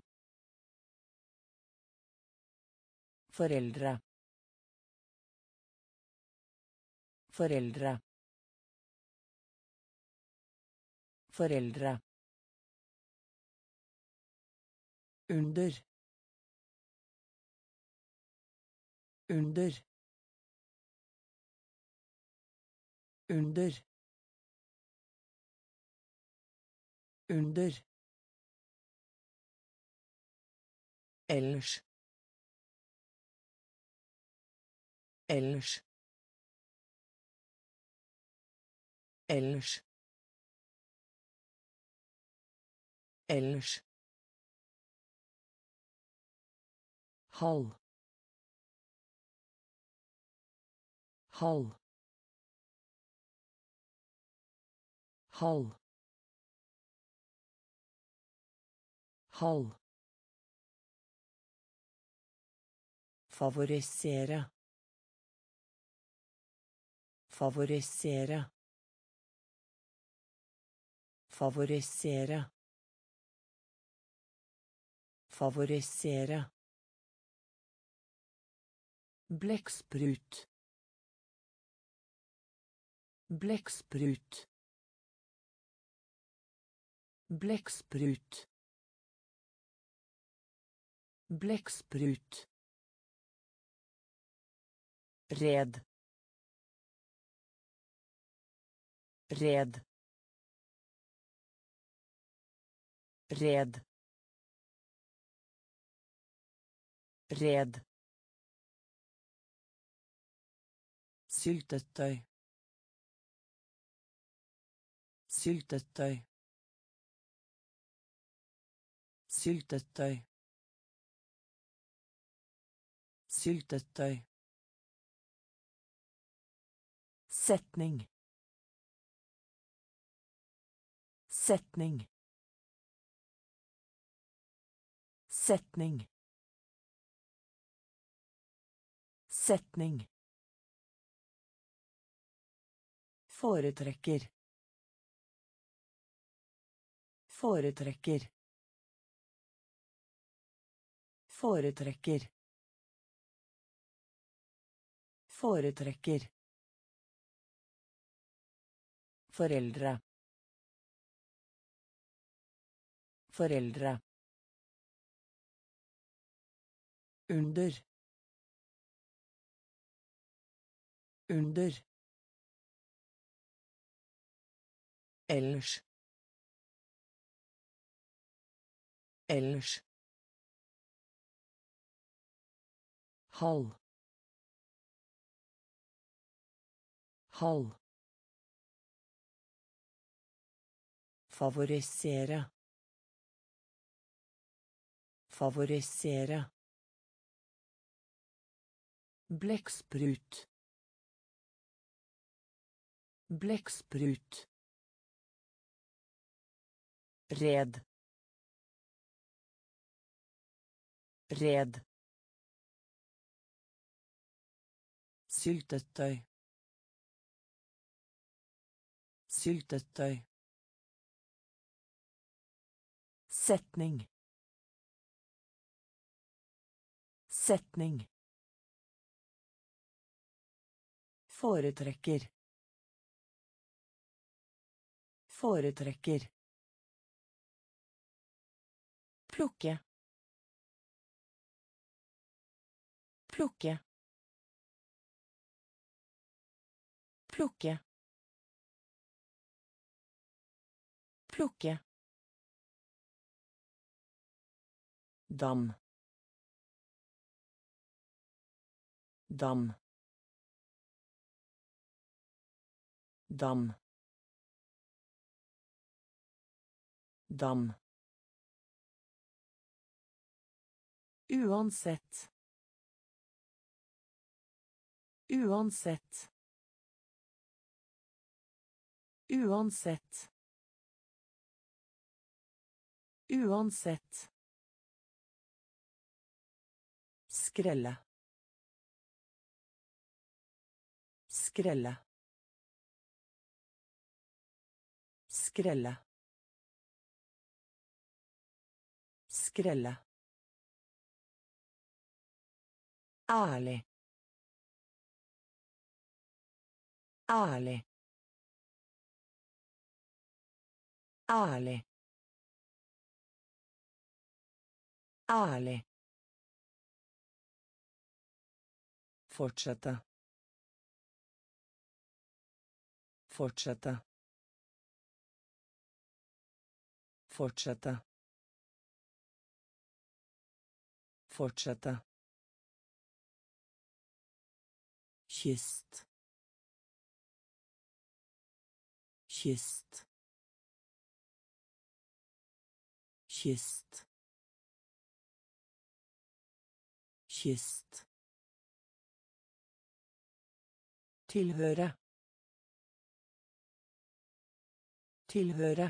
Foreldre. Foreldre. Foreldre. Under. Under. Under. Under. Ellers. Ellers. Ellers. Ellers. Halv. Halv. Halv. Halv. Favorisere. Favorisere. Favorisere. Favorisere. Blekksprut. Blekksprut. Blekksprut. Blekksprut. Red. Red. Red. Red. Syltetøy. Syltetøy. Syltetøy. Syltetøy. Setning. Setning. Setning. Setning. Foretrekker. Foretrekker. Foretrekker. Foretrekker. Foreldre. Foreldre. Under. Under. Ellers. Ellers. Halv. Halv. Favorisere. Favorisere. Blekksprut. Blekksprut. Red. Red. Syltetøy. Syltetøy. Setning. Setning. Foretrekker. Foretrekker. Plukke. Plukke. Plukke. Plukke. Dam. Dam. Dam. Dam. Uansett. Uansett. Uansett. Uansett. Skrelle. Skrelle. Skrelle. Skrelle. Ærlig. Ærlig. Ærlig. Ærlig. Fortsette. Fortsette. Fortsette. Fortsette. Kyst. Kyst. Kyst. Kyst. Tilhøre. Tilhøre.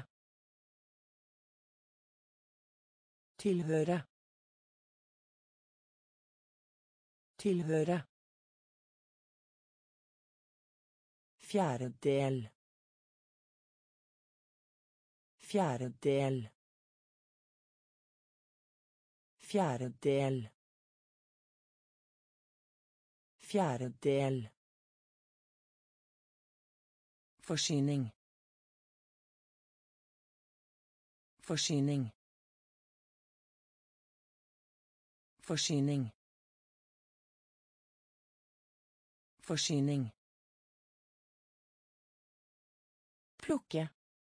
Tilhøre. Tilhøre. Fjerdedel. Fjerdedel. Fjerdedel. Fjerdedel. Forsyning. Forsyning. Forsyning. Forsyning. Plukke.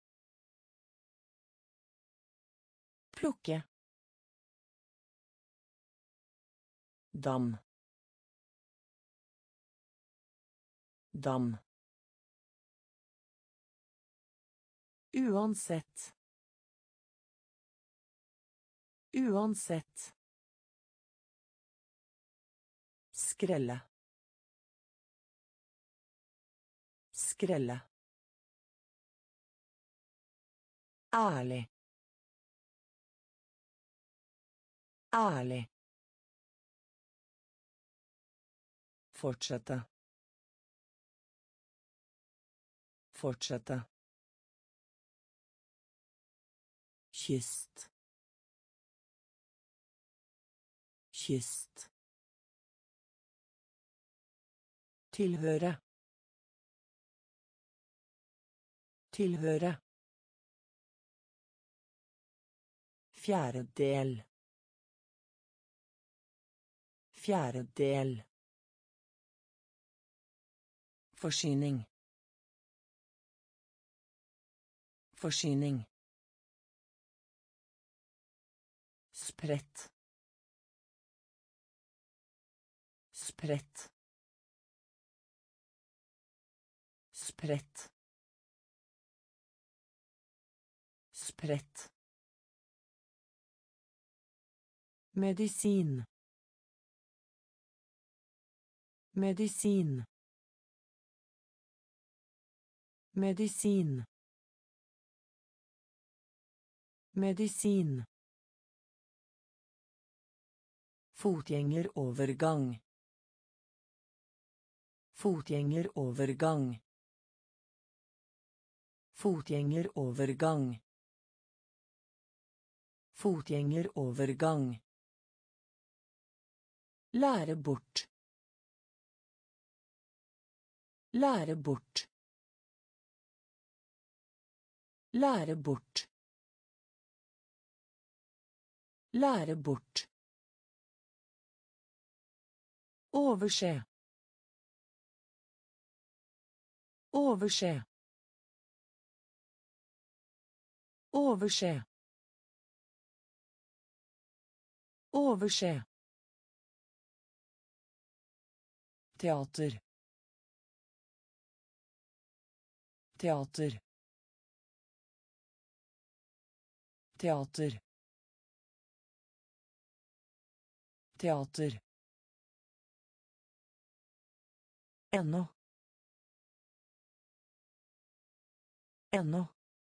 Plukke. Dam. Dam. Uansett. Uansett. Skrelle. Skrelle. Ærlig. Ærlig. Fortsette. Fortsette. Kyst. Kyst. Tilhøre. Tilhøre. Fjerdedel. Fjerdedel. Forsyning. Forsyning. Spredt. Spredt. Spredt. Spredt. Medisin. Medisin. Medisin. Medisin. Fotgjengerovergang. Fotgjengerovergang. Fotgjengerovergang. Fotgjengerovergang. Lære bort. Lære bort. Lære bort. Lære bort. Overse. Overse. Overse. Overse. Teater. Teater. Teater. Teater. Ennå. Ennå.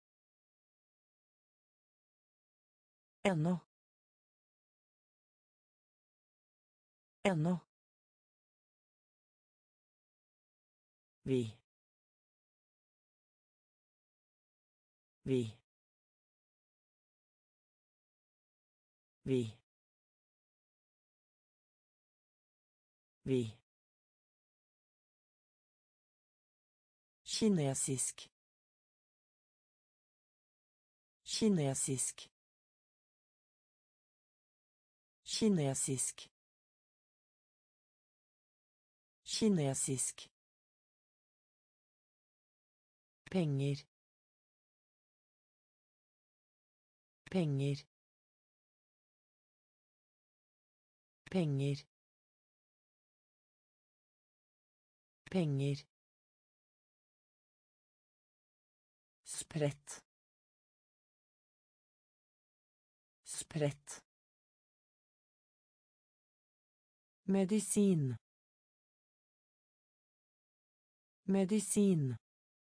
Ennå. Ennå. Vi. Vi. Vi. Vi. Kinesisk. Kinesisk. Kinesisk. Kinesisk. Penger. Penger. Penger. Penger. Spredt. Spredt. Medisin. Medisin.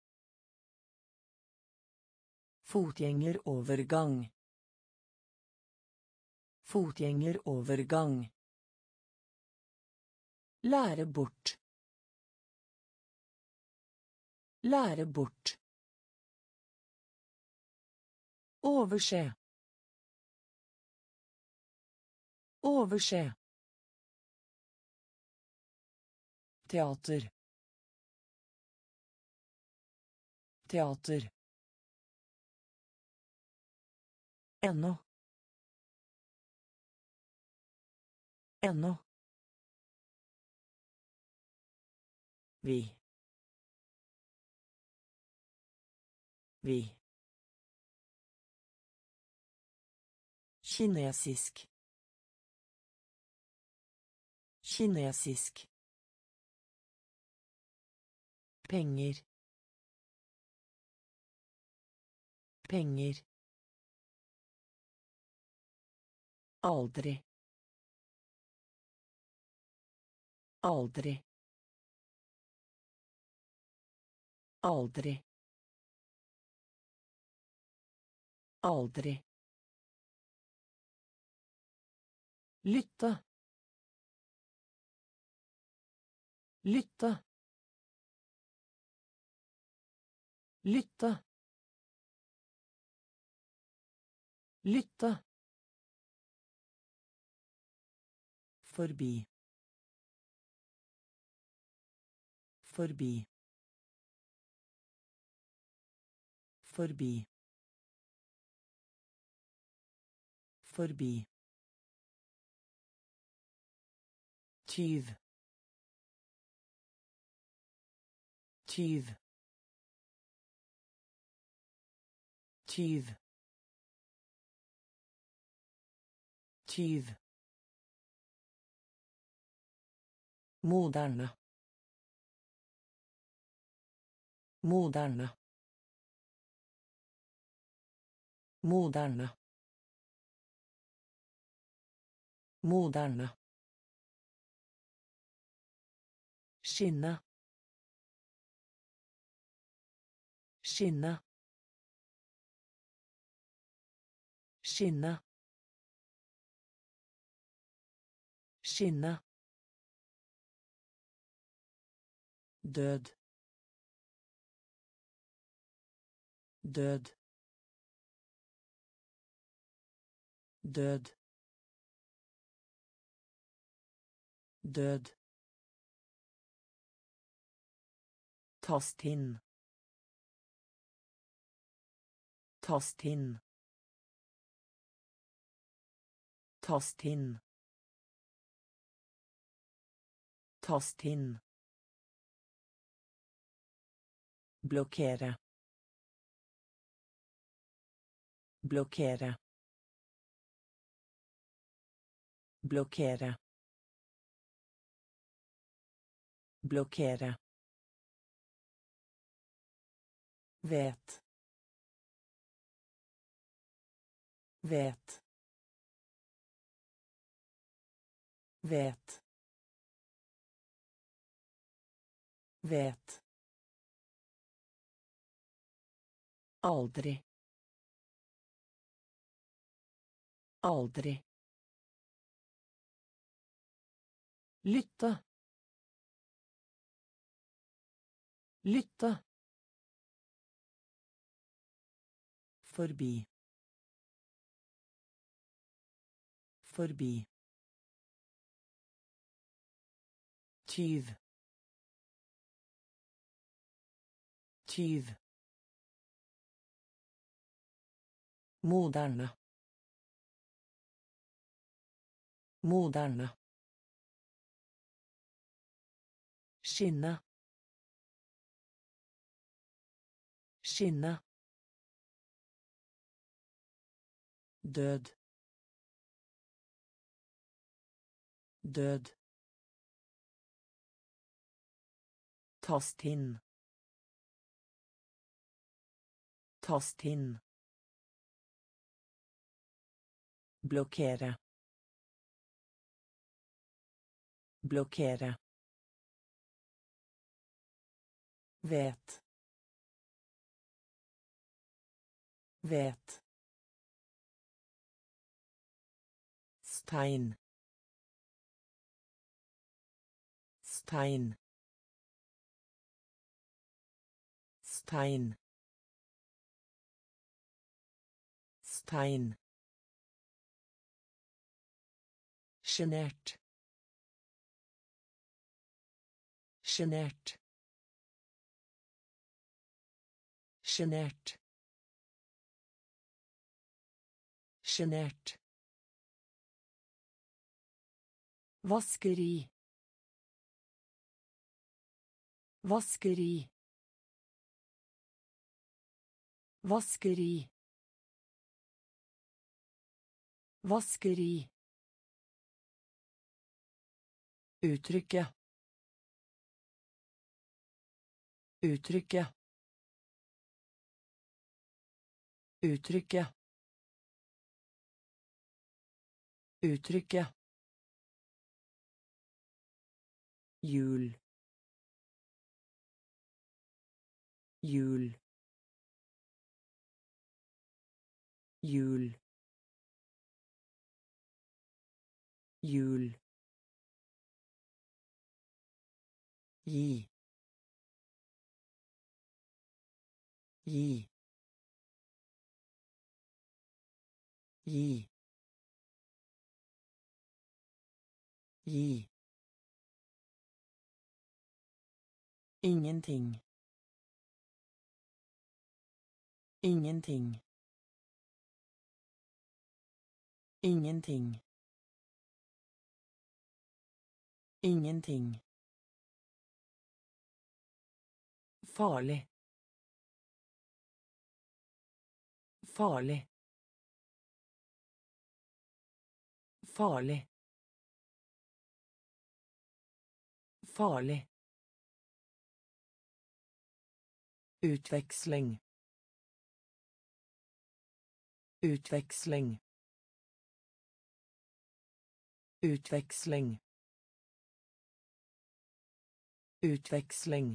Fotgjengerovergang. Fotgjengerovergang. Lære bort. Lære bort. Overse. Overse. Teater. Teater. Ennå. Ennå. Vi. Vi. Kinesisk. Kinesisk. Penger. Penger. Aldri. Aldri. Aldri. Aldri. Lytte. Lytte. Lytte. Lytte. Forbi. Forbi. Forbi. Forbi. Tyv. Tyv. Tyv. Tyv. Moderne. Moderne. Moderne. Moderne. Skinne. Skinne. Skinne. Skinne. Død. Død. Død. Død. Tast inn. Tast inn. Tast inn. Tast inn. Blokkere. Blokkere. Blokkere. Blokkere. Vet. Vet. Vet. Vet. Aldri. Aldri. Lytte. Lytte. Forbi. Forbi. Tyv. Tyv. Moderne. Moderne. Skinne. Skinne. Død. Død. Tast inn. Tast inn. Blokkere. Blokkere. Vet. Vet. Stein. Stein. Stein. Stein. Sjenert. Sjenert. Sjenert. Sjenert. Vaskeri. Vaskeri. Vaskeri. Vaskeri. Uttrykke. Uttrykke. Uttrykke. Uttrykke. Jul. Jul. Jul. Jul. Gi. Gi. Gi. Gi. Ingenting. Ingenting. Ingenting. Ingenting. Farlig. Farlig. Farlig. Farlig. Utveksling. Utveksling. Utveksling. Utveksling.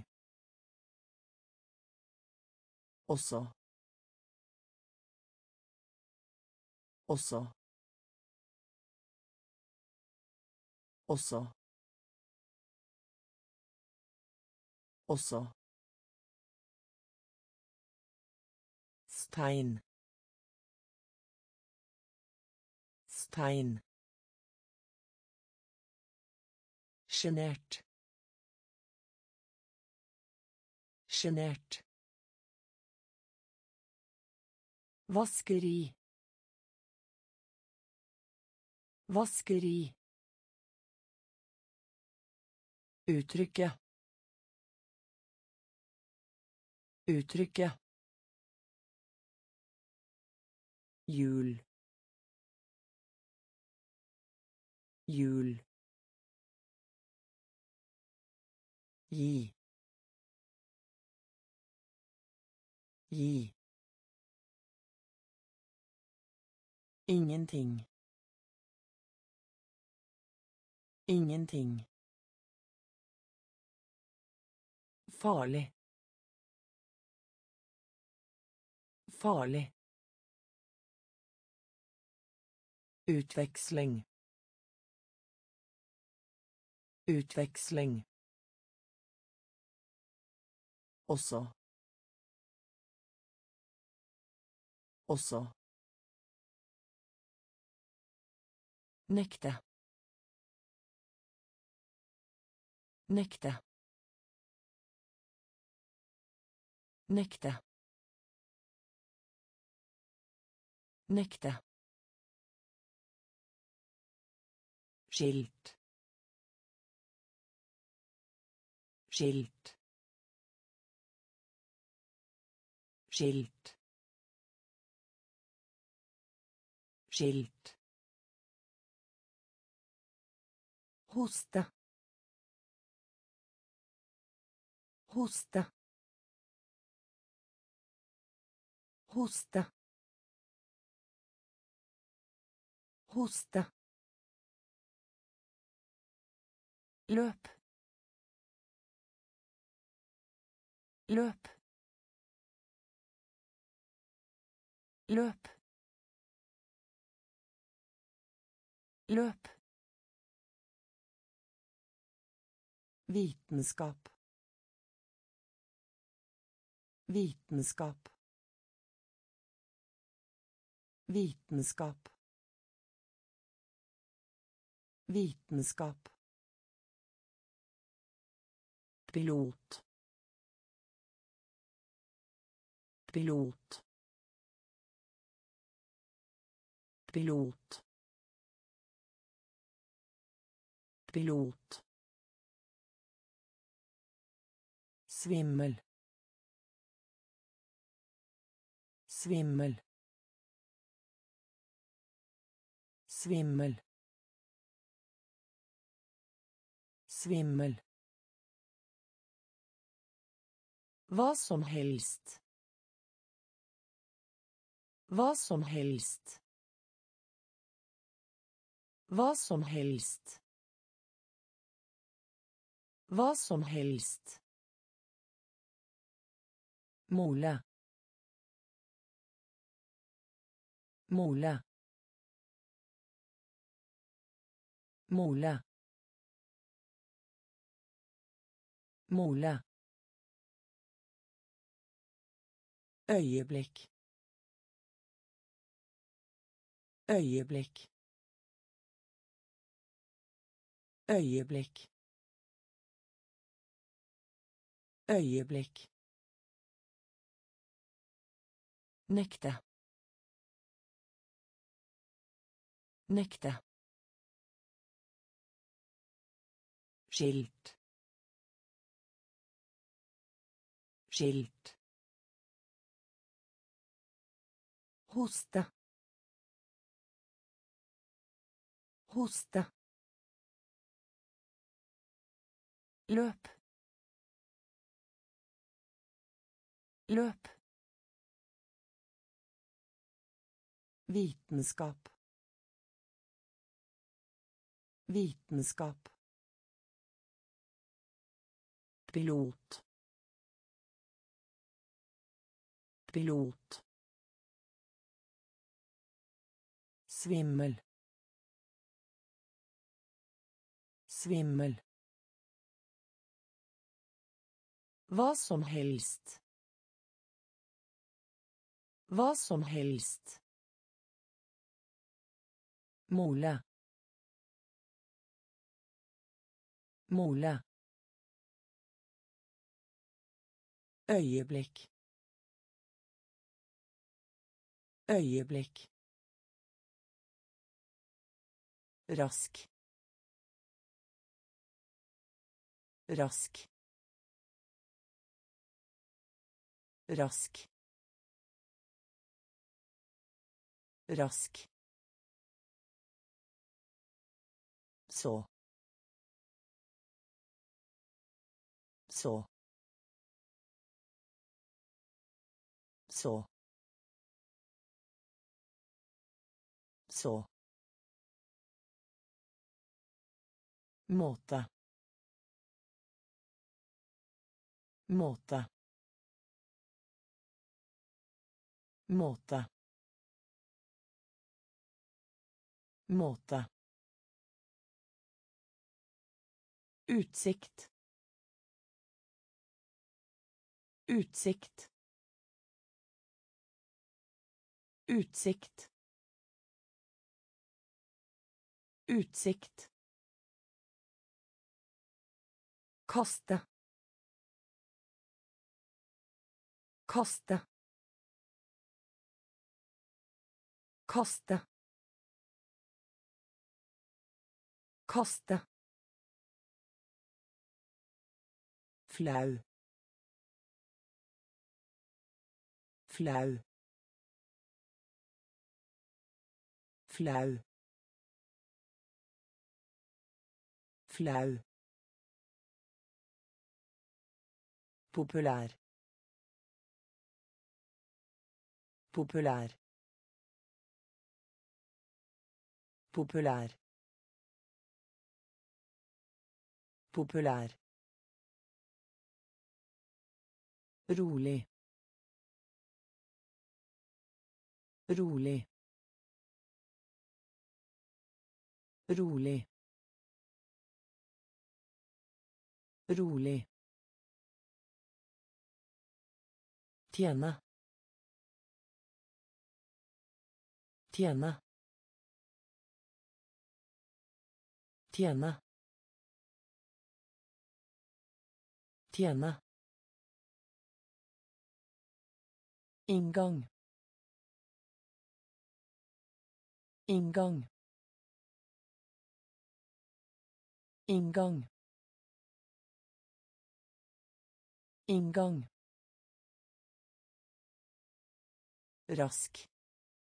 Også. Også. Også. Også. Stein. Stein. Sjenert. Sjenert. Vaskeri. Vaskeri. Uttrykke. Uttrykke. Jul. Jul. Gi. Gi. Ingenting. Ingenting. Farlig. Farlig. Utveksling. Utveksling. Også. Også. Nekte. Nekte. Nekte. Nekte. Skilt. Skilt. Skilt. Skilt. Hoste. Hoste. Hoste. Hoste. Løp. Løp. Løp. Løp. Vitenskap. Vitenskap. Vitenskap. Vitenskap. Pilot. Pilot. Pilot. Pilot. Svimmel. Svimmel. Svimmel. Svimmel. Hva som helst. Hva som helst. Hva som helst. Hva som helst. Mole. Mole. Mole. Mole. Øyeblikk. Øyeblikk. Øyeblikk. Øyeblikk. Nekte. Nekte. Skilt. Skilt. Hoste. Hoste. Løp. Løp. Vitenskap. Vitenskap. Pilot. Pilot. Svimmel. Svimmel. Hva som helst. Hva som helst. Mole. Mole. Øyeblikk. Øyeblikk. Rask. Rask. Rask. Rask. Så. Så. Så. Så. Måte. Måte. Måte. Måte. Utsikt. Utsikt. Utsikt. Utsikt. Kaste. Kaste. Kaste. Kaste. Flau. Flau. Flau. Flau. Populær. Populær. Populær. Populær. Rolig. Rolig. Rolig. Rolig. Tjene. Tjene. Tjene. Tjene. Inngang. Inngang. Inngang. Inngang. Rask.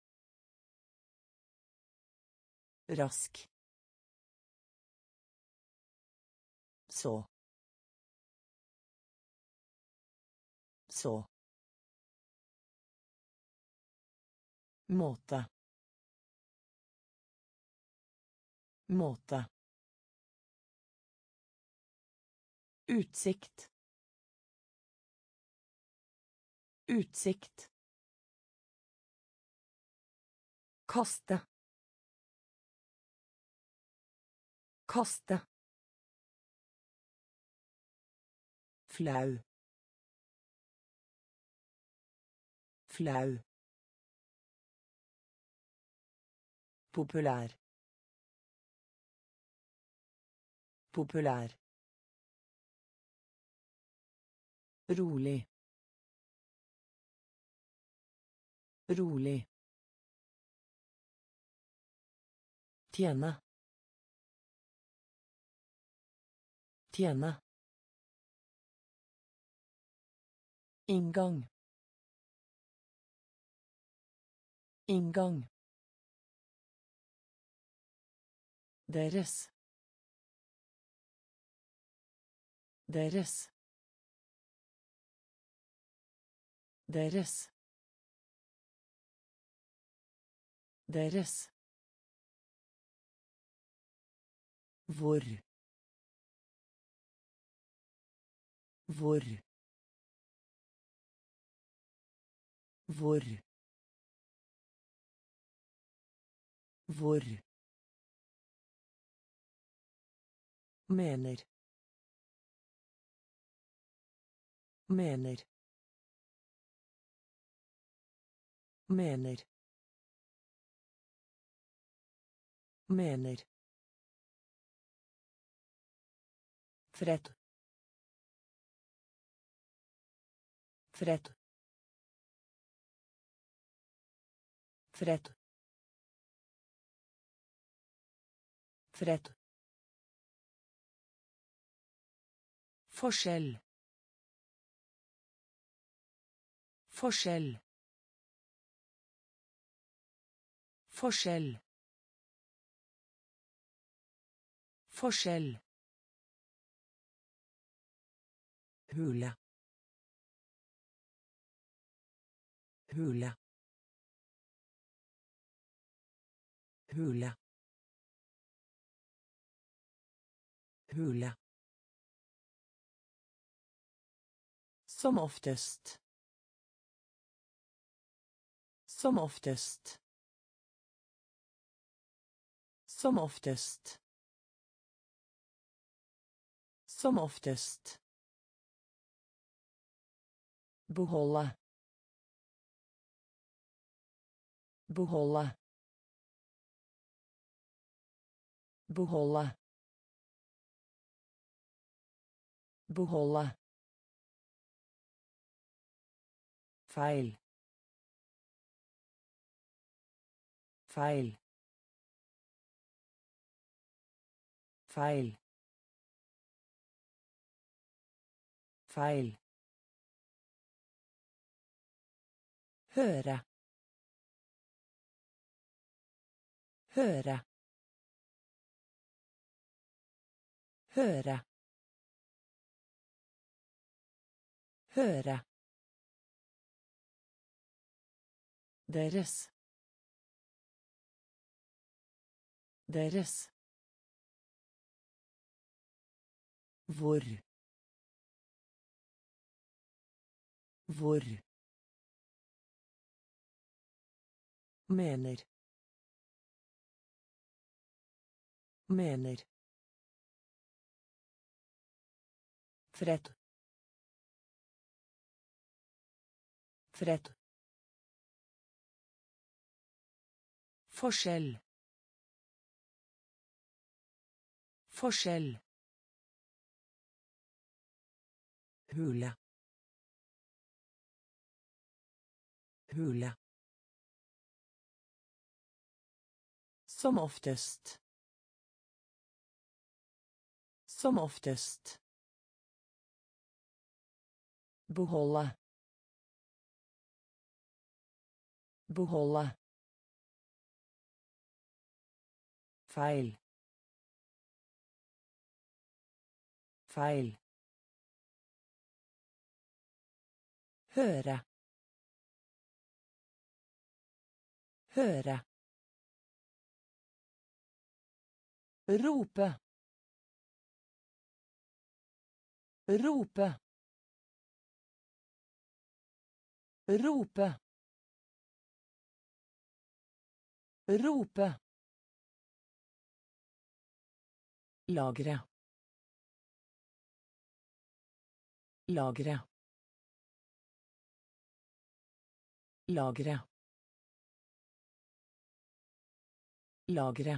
Rask. Så. Så. Måte. Måte. Utsikt. Utsikt. Kaste. Kaste. Flau. Flau. Populær. Populær. Rolig. Rolig. Tjene. Tjene. Inngang. Inngang. Deres. Deres. Deres. Deres. Hvor. Hvor. Hvor. Hvor. Mener. Mener. Mener. Mener. Fred. Fred. Fred. Forskjell. Forskjell. Forskjell. Forskjell. Forskjell. Hule. Hule. Hule. Hule. Som oftest. Som oftest. Som oftest. Som oftest. Beholde. Beholde. Beholde. Beholde. Feil. Feil. Feil. Feil. Høre. Høre. Høre. Høre. Deres. Deres. Hvor. Hvor. Mener. Mener. Fred. Fred. Forskjell. Forskjell. Hule. Hule. Som oftest. Som oftest. Beholde. Beholde. Feil. Feil. Høre. Høre. Rope. Rope. Rope. Rope. Lagre. Lagre. Lagre. Lagre.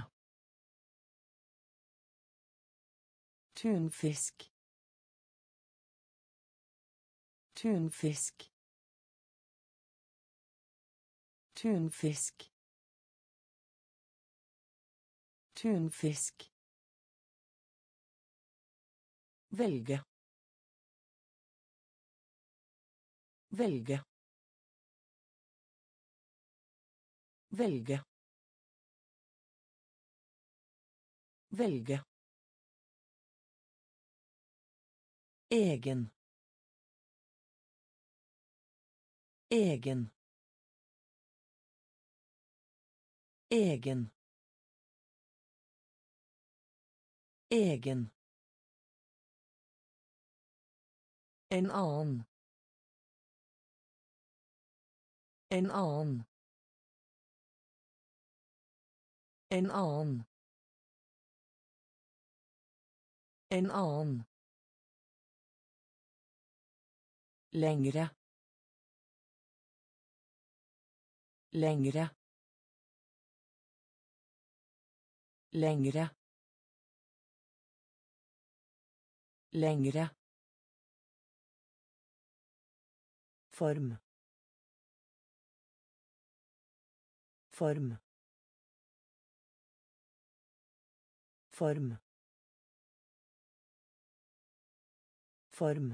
Tunfisk. Tunfisk. Tunfisk. Tunfisk. Velge. Velge. Velge. Velge. Egen. Egen. Egen. Egen. En annen. En annen. En annen. En annen. Lengre. Lengre. Lengre. Lengre. Form. Form. Form. Form.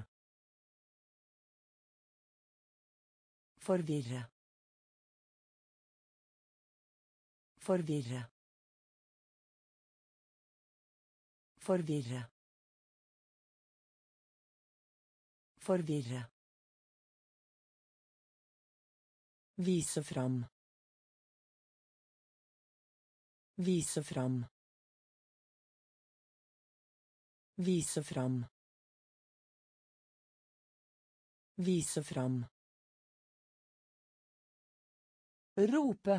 Forvirre. Forvirre. Forvirre. Forvirre. Vise fram. Vise fram. Vise fram. Vise fram. Rope.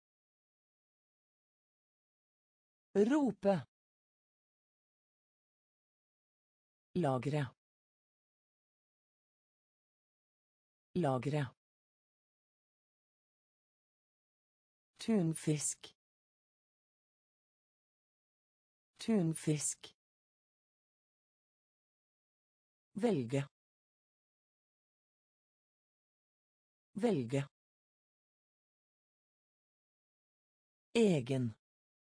Rope. Lagre. Lagre. Tunfisk. Tunfisk. Velge. Velge. Egen.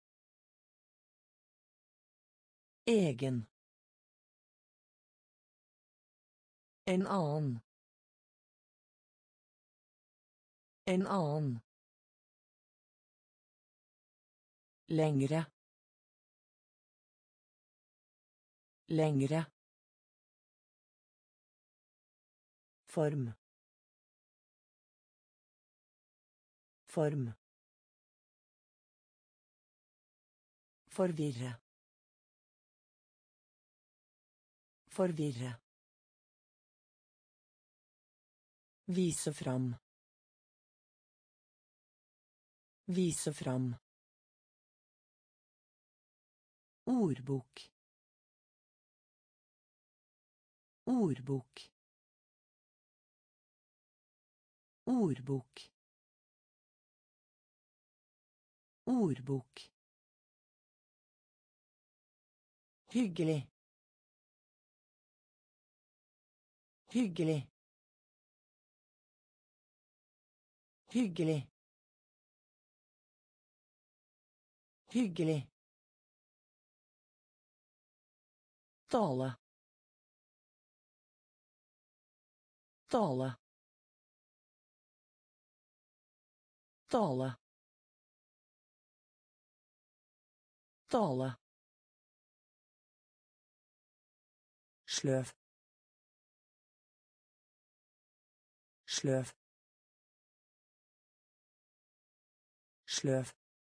Egen. En annen. En annen. Lengre. Lengre. Form. Form. Forvirre. Forvirre. Vise fram. Vise fram. Ordbok. Ordbok. Ordbok. Ordbok. Hyggelig. Hyggelig. Hyggelig. Hyggelig. Tale. Tale. Tale. Tale. Sløv. Sløv. Sløv.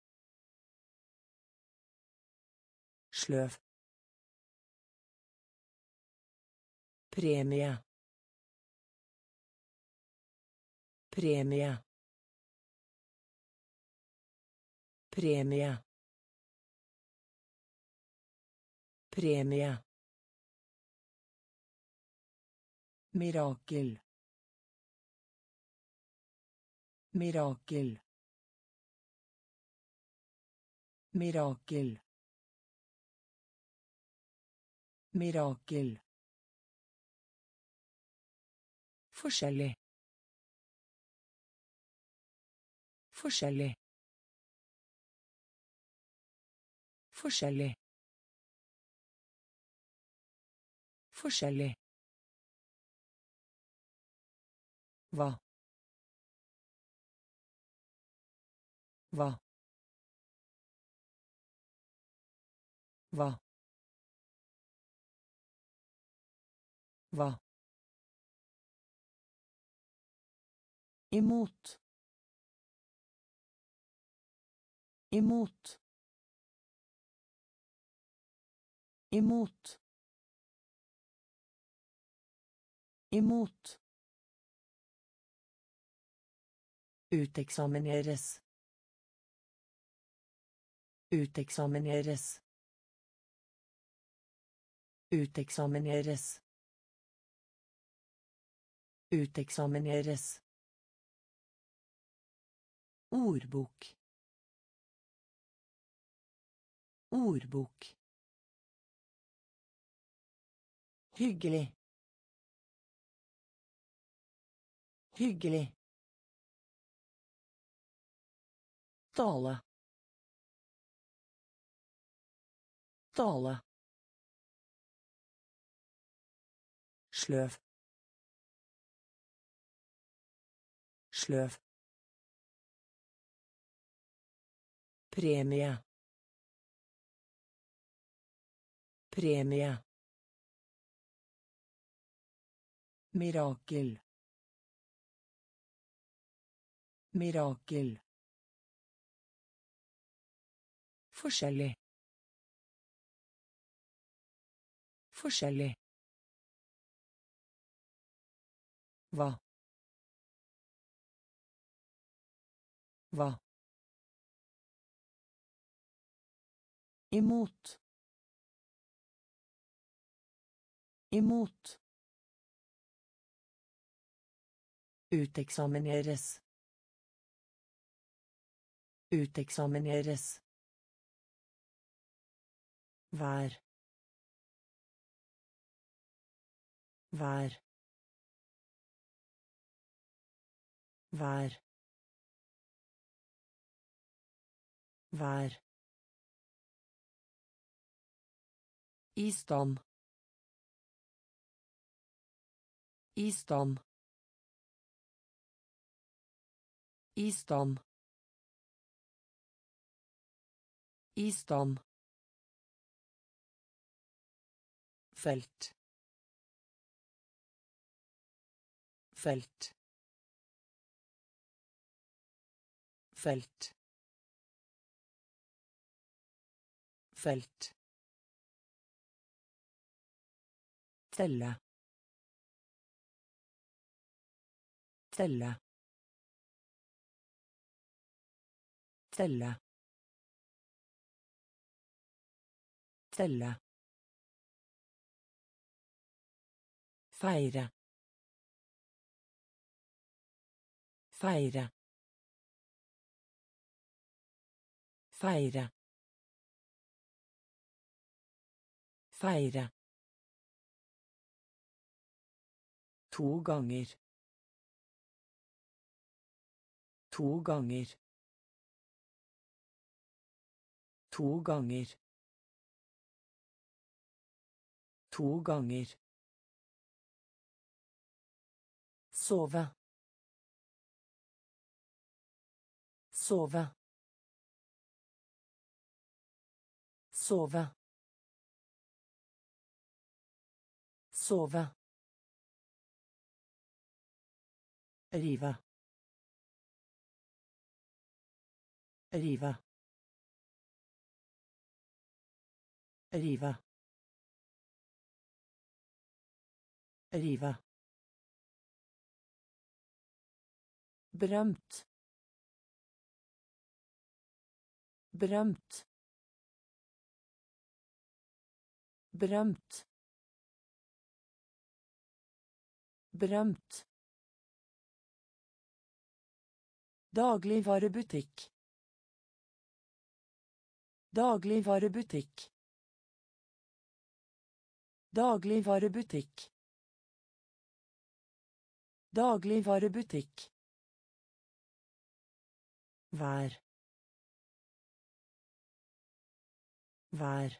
Sløv. Premie. Premie. Premie. Premie. Mirakel. Mirakel. Mirakel. Mirakel. Forskjellig. Forskjellig. Forskjellig. Forskjellig. Hva? Hva? Hva? Hva? Imot. Imot. Imot. Imot. Uteksamineres. Uteksamineres. Uteksamineres. Uteksamineres. Ordbok. Ordbok. Hyggelig. Hyggelig. Tale. Ståle. Sløv. Sløv. Premie. Premie. Mirakel. Mirakel. Forskjellig. Forskjellig. Hva? Hva? Imot. Imot. Uteksamineres. Uteksamineres. Vær. Vær. Vær. Vær. I stand. I stand. I stand. I stand. Felt. Felt. Felt. Felt. Telle. Telle. Telle. Telle. Feire. Feire. Feire. Feire. To ganger. To ganger. To ganger. To ganger. Sove. Sove. Sove. Sove. Rive. Rive. Rive. Rive. Berømt. Berømt. Berømt. Berømt. Dagligvarebutikk. Dagligvarebutikk. Dagligvarebutikk. Dagligvarebutikk. Vær. Vær.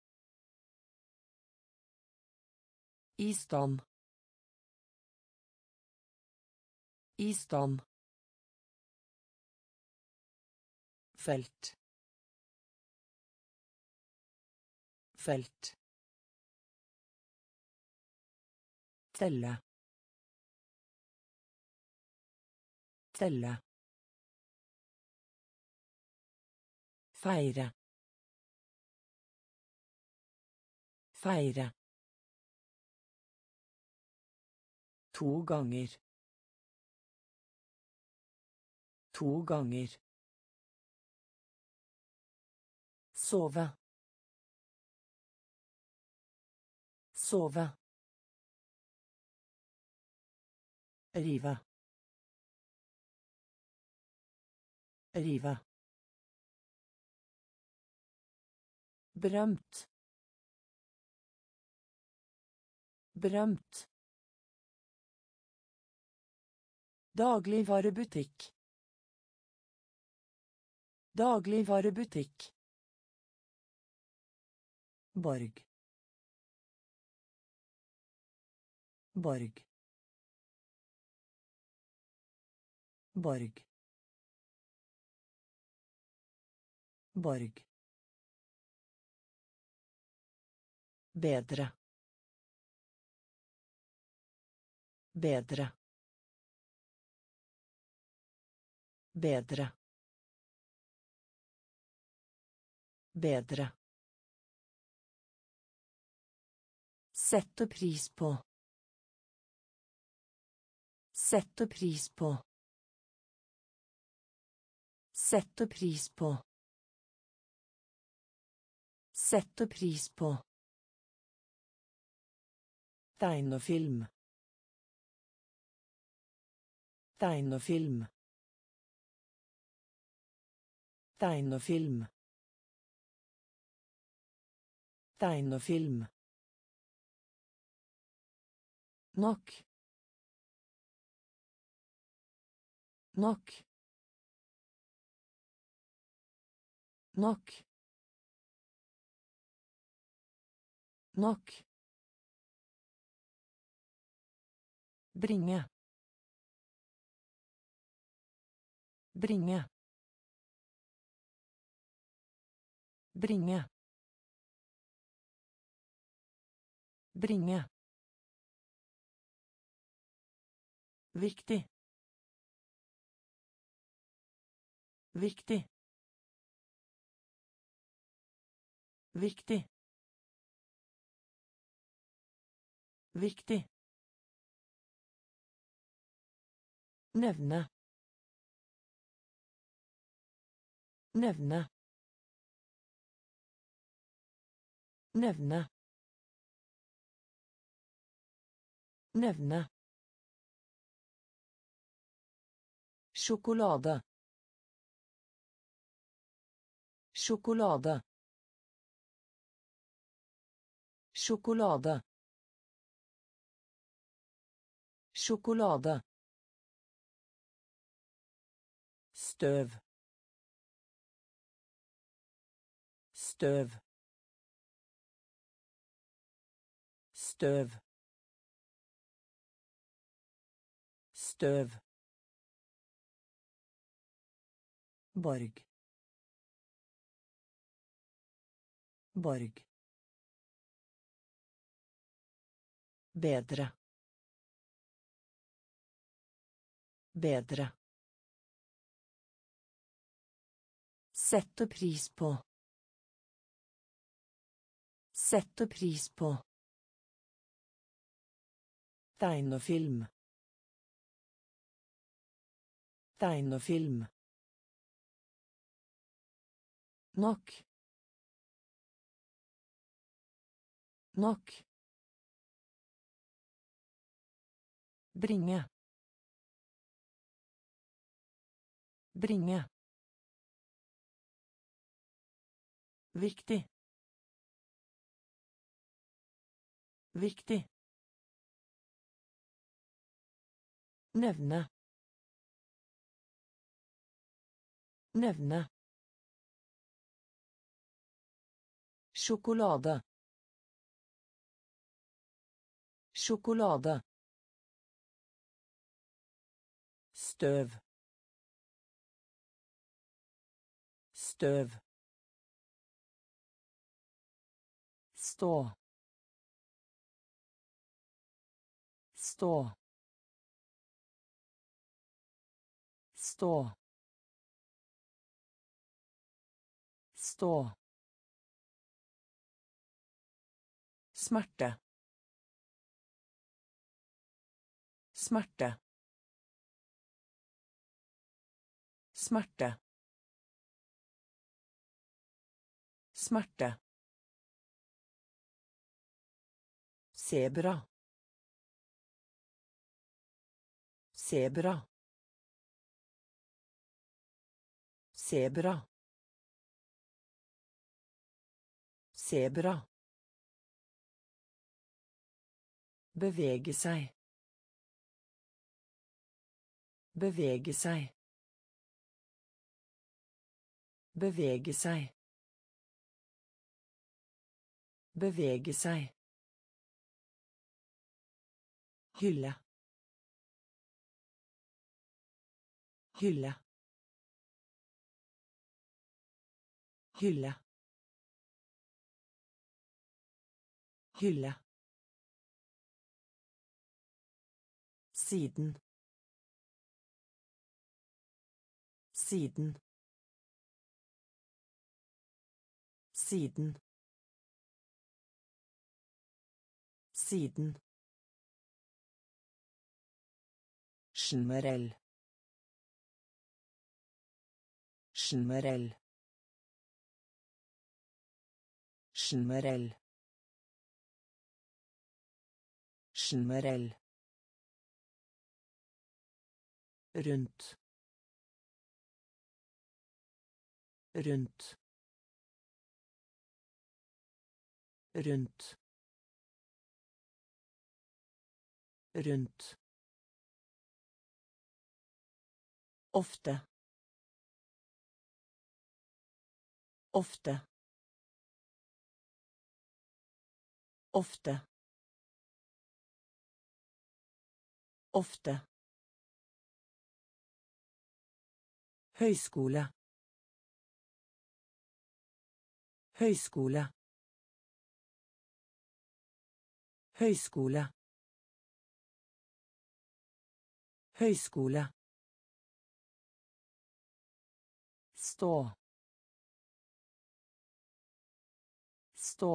I stand. I stand. Felt. Felt. Telle. Telle. Feire. Feire. To ganger. To ganger. Sove. Sove. Rive. Rive. Berømt. Berømt. Dagligvarebutikk. Dagligvarebutikk. Borg. Borg. Borg. Borg. Bedre. Bedre. Bedre. Bedre. Sette pris på. Sette pris på. Sette pris på. Sette pris på. Tegnefilm. Tegnefilm. Tegnefilm. Tegnefilm. Nok. Nok. Nok. Nok. Bringe. Bringe. Bringe. Bringe. Viktig. Viktig. Viktig. Viktig. Nevne. Nevne. Nevne. Nevne. Sjokolade. Sjokolade. Sjokolade. Sjokolade. Støv. Støv. Støv. Støv. Borg. Borg. Bedre. Bedre. Sette pris på. Sette pris på. Tegnefilm. Tegnefilm. Nok. Nok. Bringe. Bringe. Viktig. Viktig. Nevne. Nevne. Sjokolade. Sjokolade. Støv. Støv. Stå. Stå. Stå. Stå. Smerte. Smerte. Smerte. Smerte. Sebra. Sebra. Sebra. Sebra. Bevege seg. Bevege seg. Bevege seg. Bevege seg. Hylle. Hylle. Hylle. Hylle. Siden. Siden. Siden. Siden. Generell. Generell. Generell. Generell. Rundt. Rundt. Rundt. Rundt. Ofte. Ofte. Ofte. Ofte. Høyskole. Høyskole. Høyskole. Høyskole. Stå. Stå.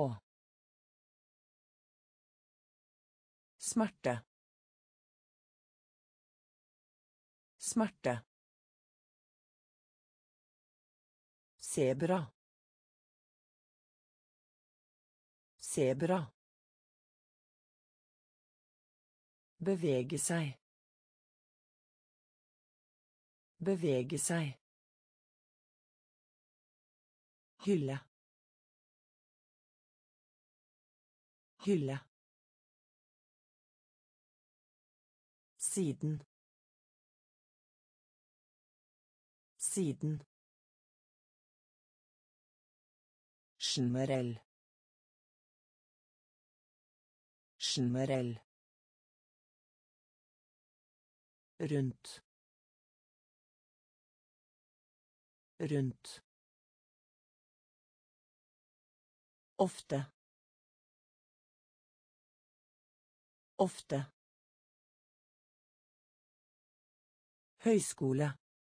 Smerte. Smerte. Sebra. Sebra. Bevege seg. Bevege seg. Hylle. Hylle. Siden. Siden. Generell. Generell. Rundt. Rundt. Ofte. Ofte. Høyskole.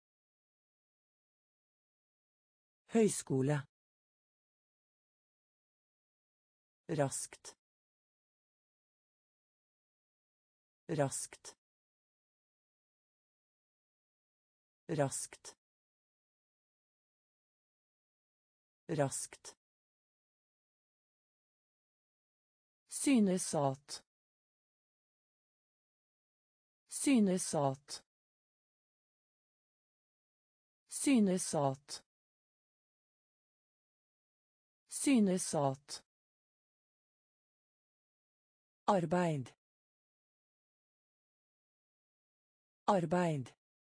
Høyskole. Raskt. Raskt. Raskt. Raskt. Synes at. Synes at. Synes at. Synes at. Arbeid. Arbeid.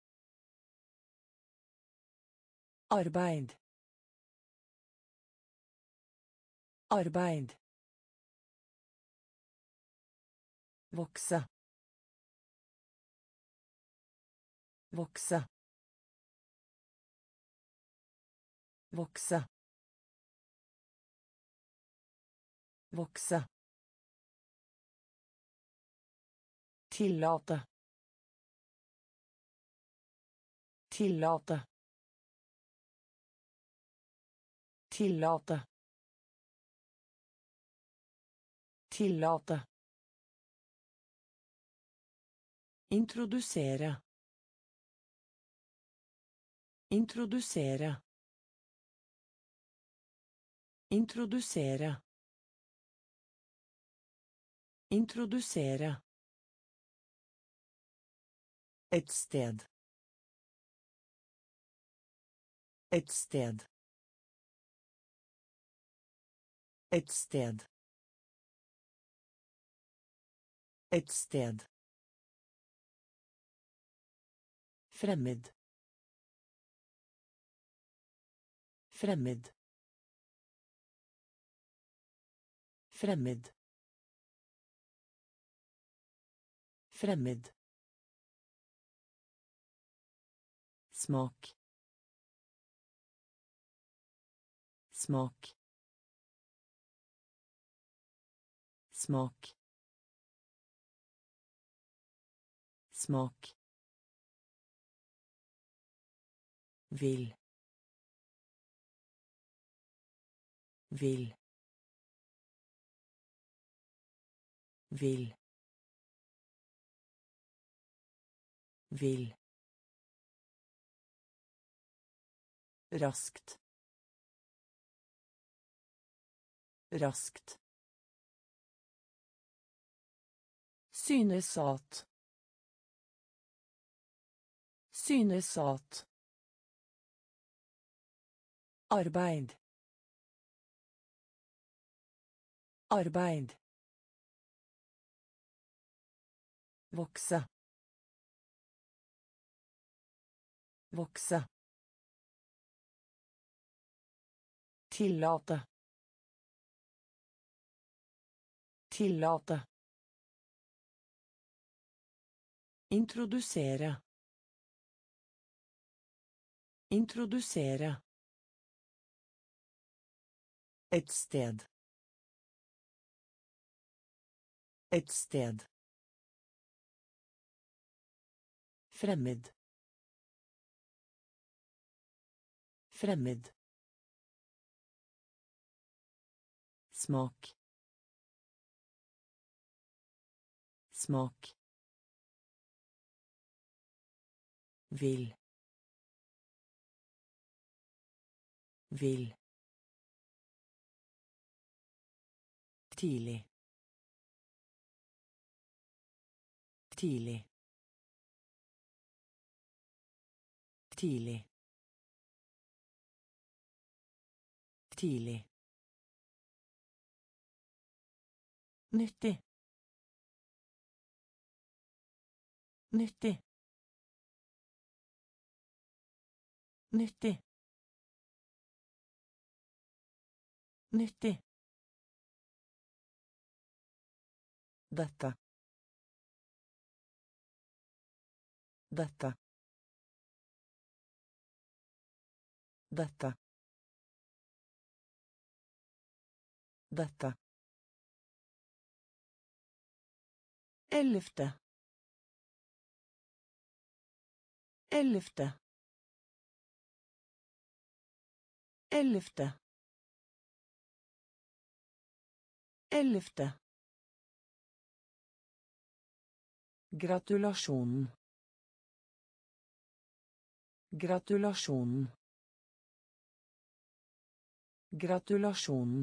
Arbeid. Arbeid. Vokse. Vokse. Vokse. Vokse. Tillate. Tillate. Tillate. Tillate. Introdusere. Introdusere. Introdusere. Introdusere. Et sted. Et sted. Et sted. Et sted. Fremmed. Fremmed. Fremmed. Fremmed. Smak. Smak. Smak. Smak. Vil. Vil. Vil. Vil. Raskt. Raskt. Synes at. Synes at. Arbeid. Arbeid. Vokse. Vokse. Tillate. Tillate. Introdusere. Introdusere. Et sted. Et sted. Fremmed. Fremmed. Smak. Smak. Vil. Vil. Tidlig. Tidlig. Tidlig. Tidlig. Nyttig. Nyttig. Nyttig. Nyttig. Dette. Dette. Dette. Dette. Ellevte. Ellevte. Ellevte. Ellevte. Gratulasjonen. Gratulasjonen. Gratulasjonen.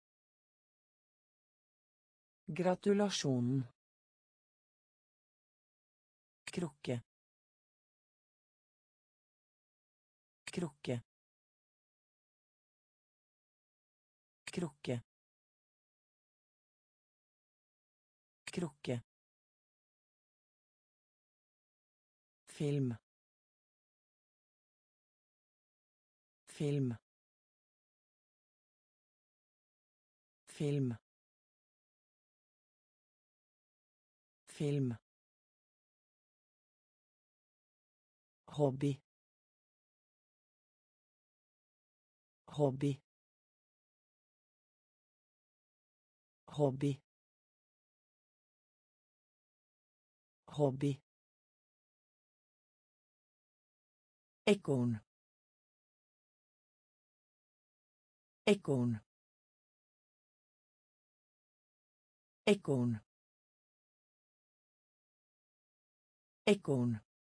Gratulasjonen. Krukke. Krukke. Krukke. Krukke. Film. Film. Film. Film. Hobby. Hobby. Hobby. Hobby. Ekorn. Ekorn. Ekorn. Ekorn.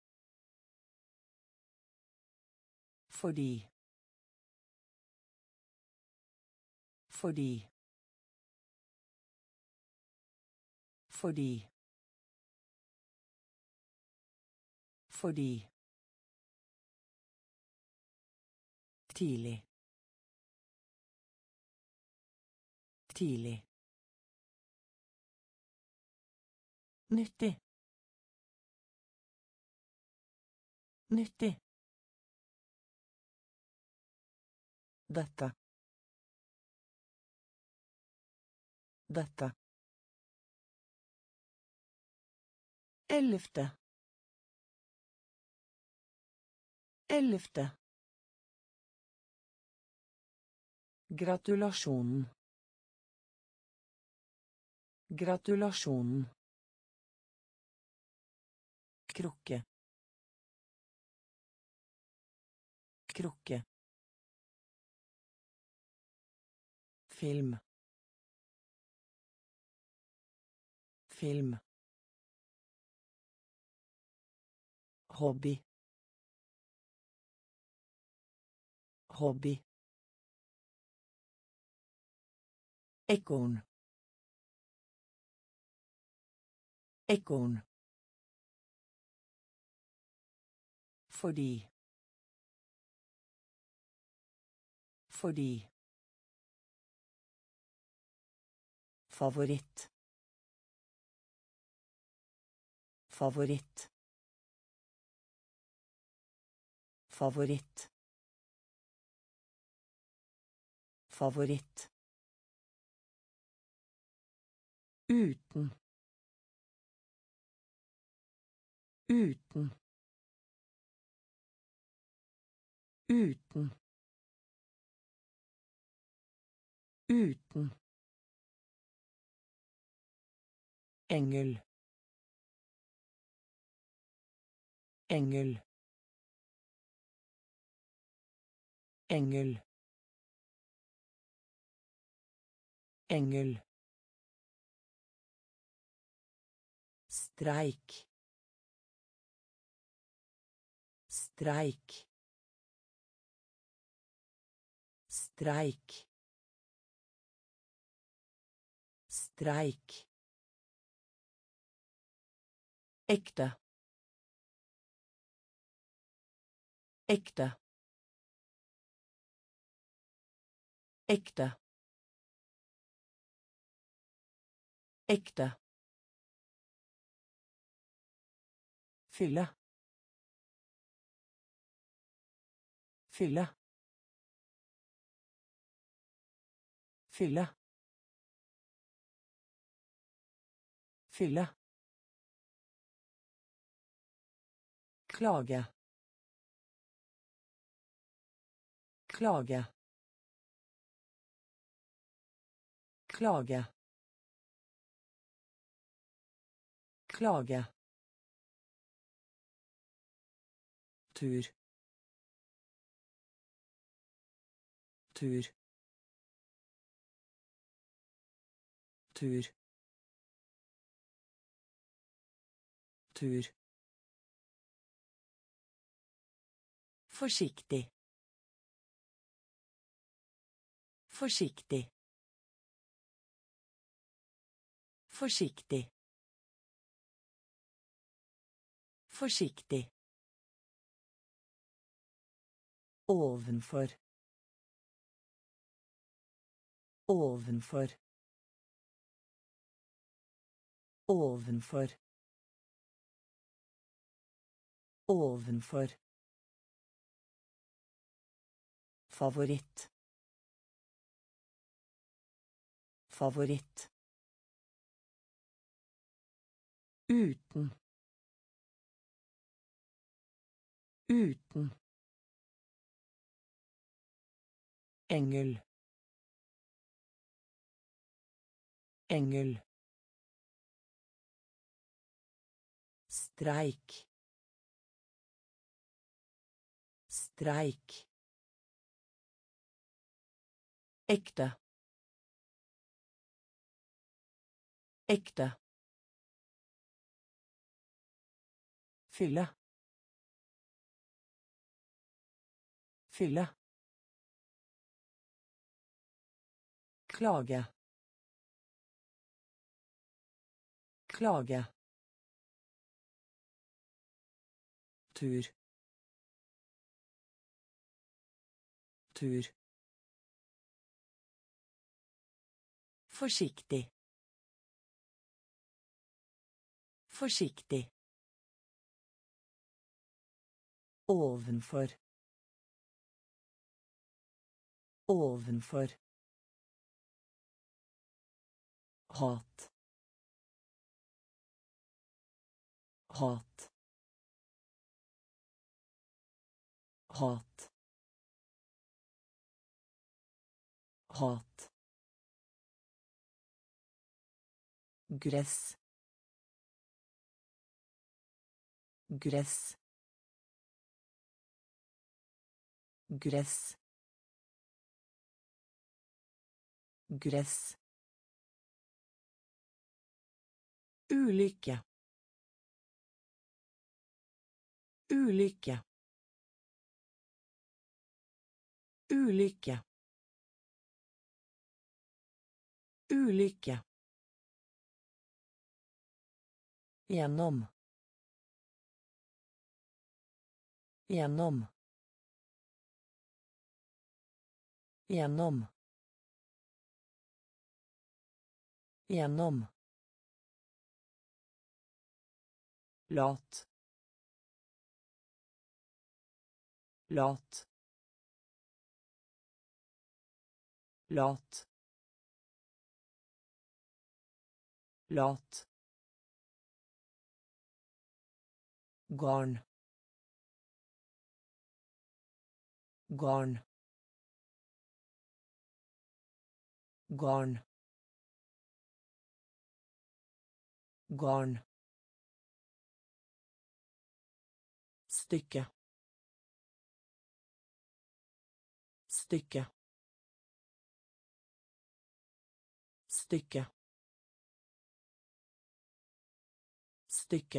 Fordi. Fordi. Fordi. Fordi. Tidlig. Tidlig. Nyttig. Nyttig. Dette. Dette. Ellevte. Ellevte. Gratulasjonen. Gratulasjonen. Krukke. Krukke. Film. Film. Hobby. Hobby. Ekorn. Ekorn. Fordi. Fordi. Favoritt. Favoritt. Favoritt. Favoritt. Uten. Uten. Uten. Uten. Engel. Engel. Engel. Engel. Streik. Streik. Streik. Streik. Ekte. Ekte. Ekte. Ekte. Fylle. Fylle. Fylle. Fylle. Klage. Klage. Klage. Klage. Tur. Tur. Tur. Tur. Forsiktig. Forsiktig. Forsiktig. Forsiktig. Ovenfor. Ovenfor. Ovenfor. Ovenfor. Favoritt. Favoritt. Uten. Uten. Engel. Engel. Streik. Streik. Ekte. Ekte. Fylle. Fylle. Klage. Klage. Tur. Tur. Forsiktig. Forsiktig. Ovenfor. Ovenfor. hat, hat, hat, hat, gress, gress, gress, gress, ulykke, ulykke, ulykke, ulykke, gjennom, gjennom, gjennom, gjennom, lat, lat, lat, lat, garn, garn, garn, garn, stykke, stykke, stykke, stykke,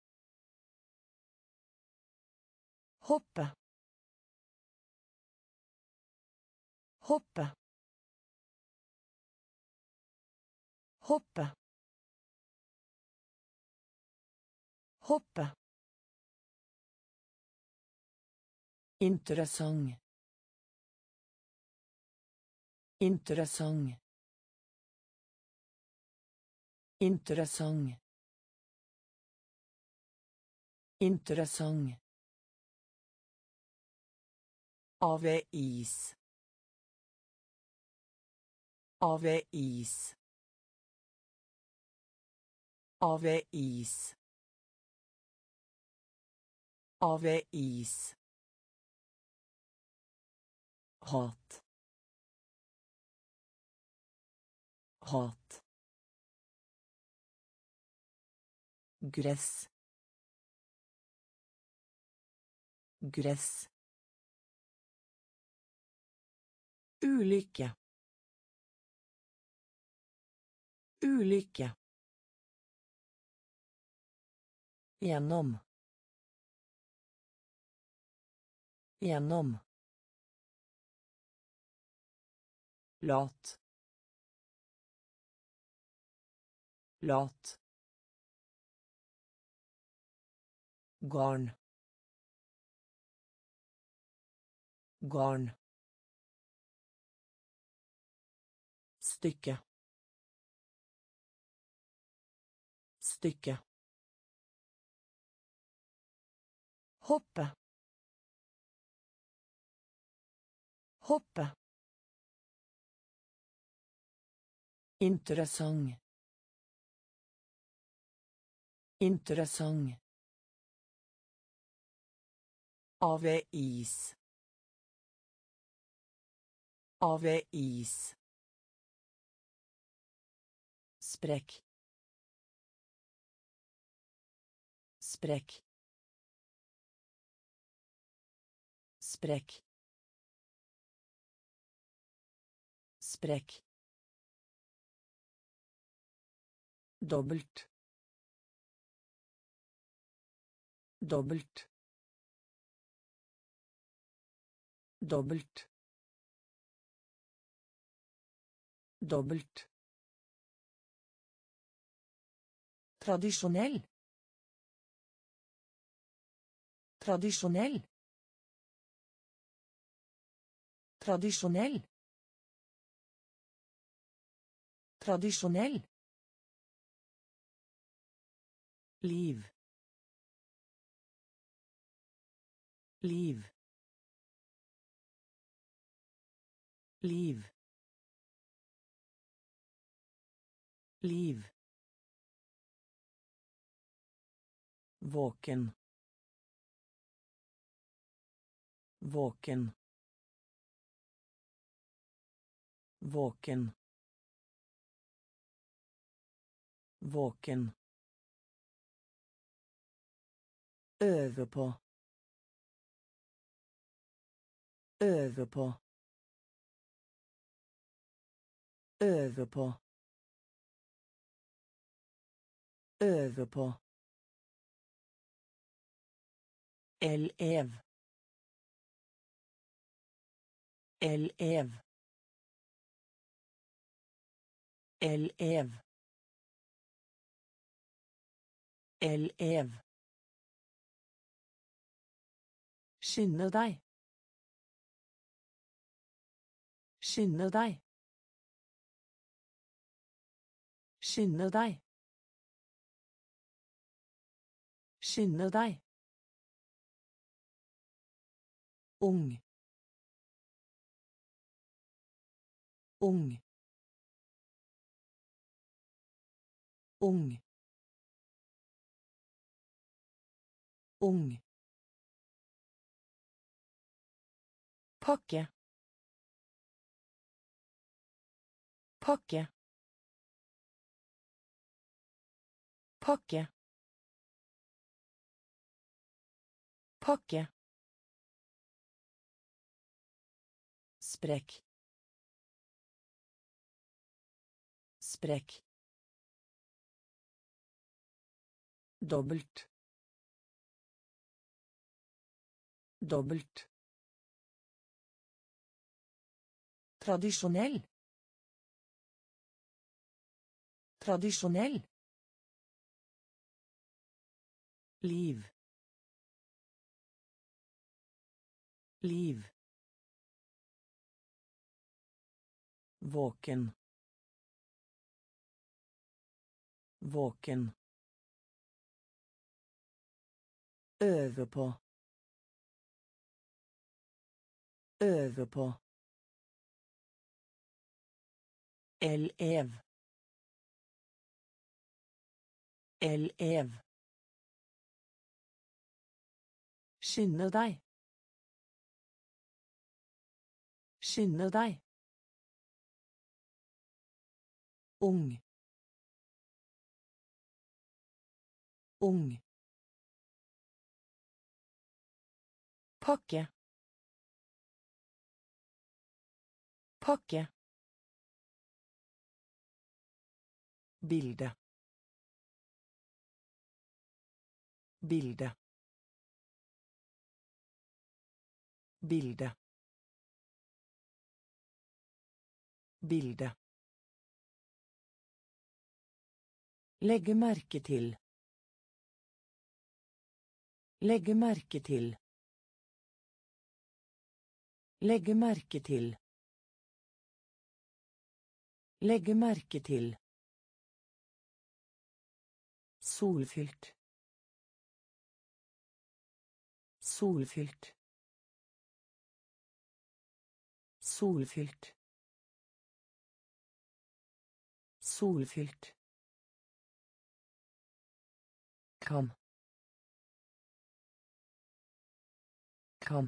hoppe, hoppe, hoppe, hoppe, interessant, interessant, interessant, interessant, avis, avis, avis, avis, hat, hat, gress, gress, ulykke, ulykke, gjennom, gjennom, lat, lat, garn, garn, stykke, stykke, hoppe, hoppe, interessant, interessant, avis, avis, sprekk, sprekk, sprekk, sprekk, dobbelt, dobbelt, dobbelt, dobbelt, tradisjonell, tradisjonell, tradisjonell, tradisjonell, liv, liv, liv, Liv. Våken. Våken. Våken. Våken. Øve på. Øve på. Øve på. Øve på. Elev. Elev. Elev. Elev. Skynde deg. Skynde deg. Skynde deg. Skynde deg. Ung. Ung. Ung. Ung. Pakke. Pakke. Pakke. Pakke. Sprekk. Sprekk. Dobbelt. Dobbelt. Tradisjonell. Tradisjonell. Liv. Liv. Våken. Våken. Øve på. Øve på. Elev. Elev. Skynde deg. Skynde deg. Ung. Ung. Pakke. Pakke. Bilde. Bilde. Bilde. Bilde. Legge merke til. Legge merke til. Legge merke til. Legge merke til. Solfylt. Solfylt. Solfylt. Solfylt. Kam. Kam.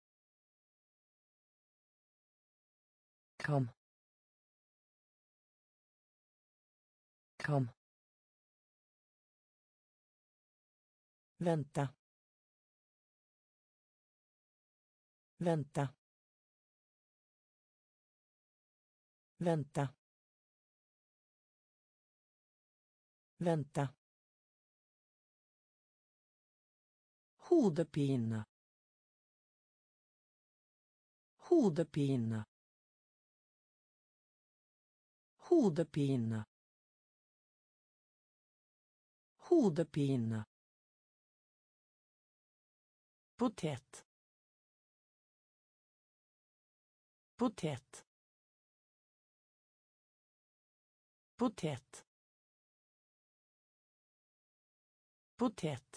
Kam. Kam. Vente. Vente. Vente. Vente. Hodepine. Hodepine. Hodepine. Hodepine. Potet. Potet. Potet. Potet.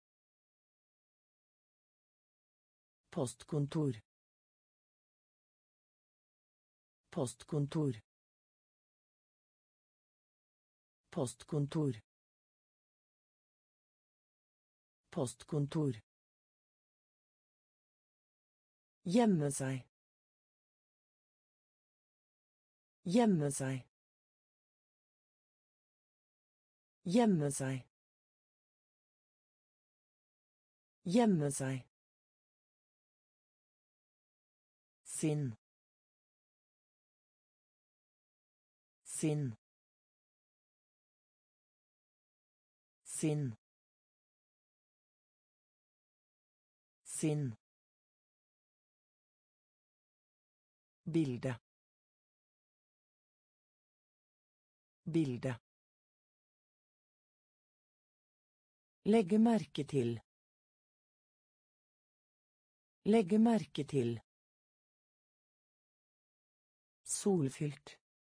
Postkontor. Postkontor. Postkontor. Postkontor. Gjemme seg. Gjemme seg. Gjemme seg. Gjemme seg. Sinn. Sinn. Sinn. Sinn. Bilde. Bilde. Legge merke til. Legge merke til. Solfylt.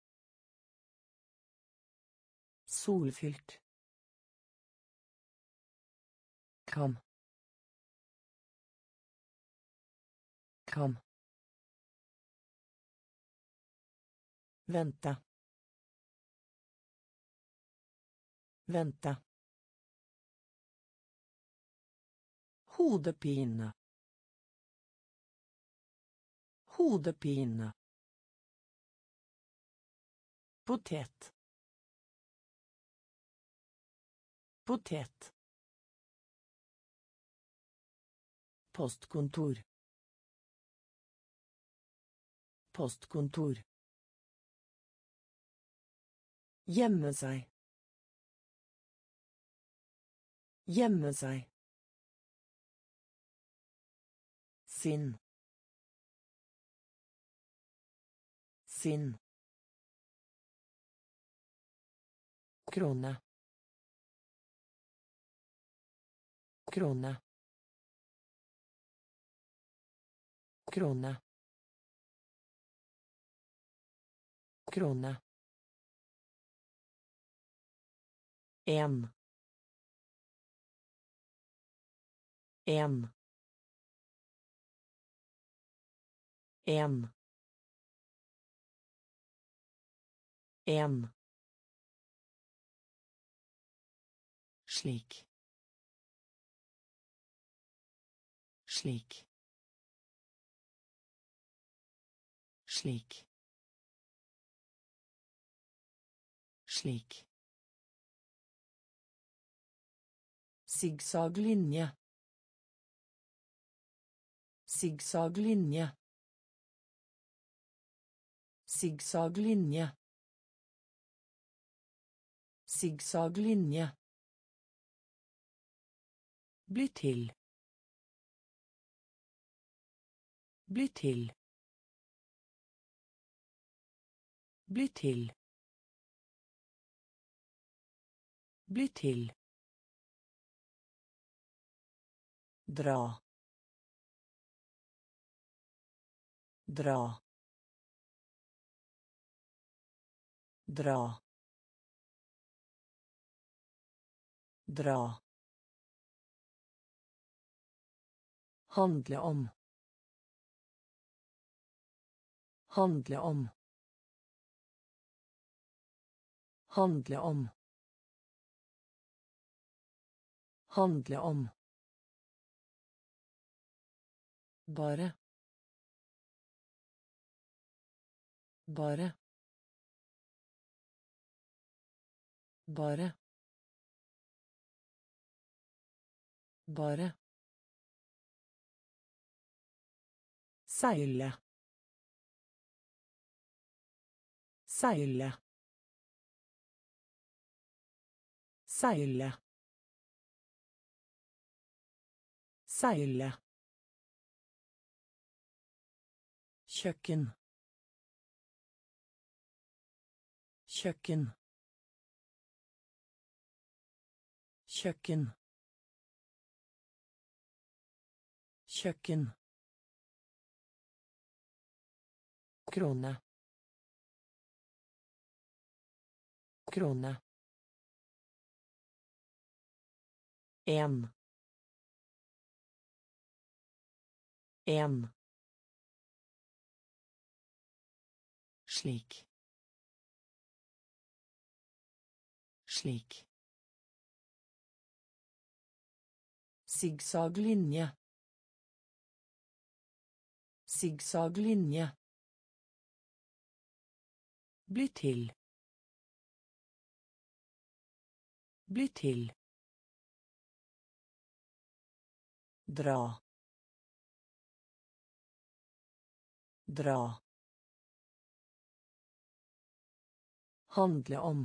Solfylt. Kam. Kam. Vente. Vente. Hodepine. Hodepine. Potet. Potet. Postkontor. Postkontor. Gjemme seg. Gjemme seg. Sinn. Sinn. Krone. Krone. Krone. Krone. En. En. En. En. Slik. Slik. Slik. Slik. Zigzaglinje. Zigzaglinje. Zigzaglinje. Zigzaglinje. Bli til. Bli til. Bli til. Bli til. Dra. Dra. Dra. Dra. Handle om. Handle om. Handle om. Handle om. Bare. Bare. Bare. Bare. Seile. Seile. Seile. Seile. Kjøkken. Kjøkken. Kjøkken. Kjøkken. Krone. Krone. En. En. Slik. Slik. Zigzaglinje. Zigzaglinje. Bli til. Bli til. Dra. Dra. Handle om.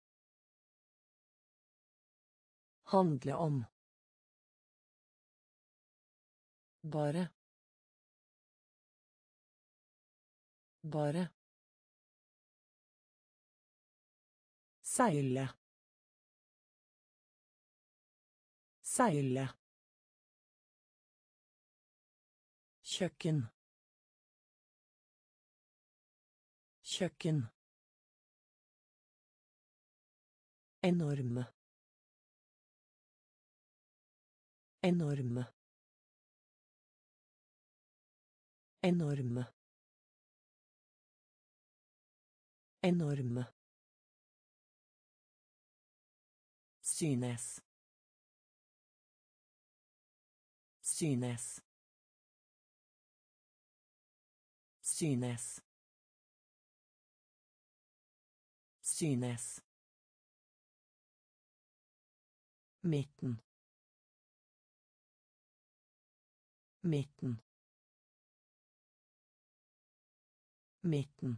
Handle om. Bare. Bare. Seile. Seile. Kjøkken. Kjøkken. Enorme. Enorme. Enorme. Enorme. Synes. Synes. Synes. Synes. Midten. Midten. Midten.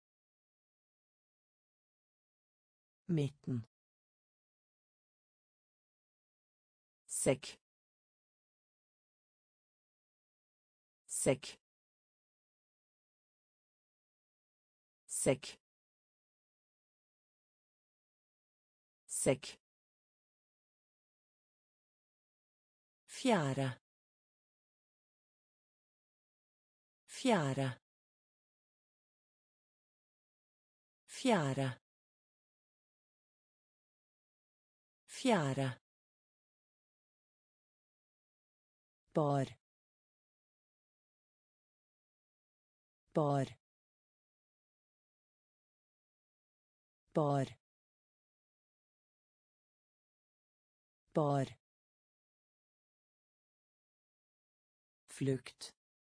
Midten. Sekk. Sekk. Sekk. Sekk. Fjære. Fjære. Fjære. Fjære. Bar. Bar. Bar. Bar. Flukt.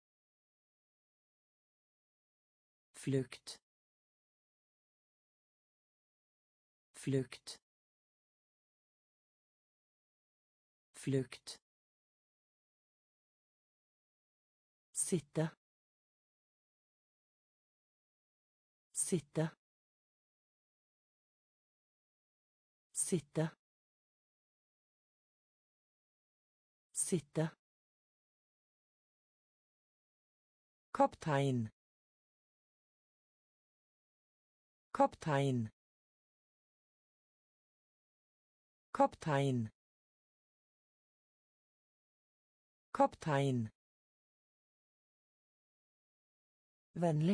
Flukt. Flukt. Flukt. Sitte. Sitte. Sitte. Sitte. Kaptein. Kaptein. Kaptein. Kaptein. Vennlig.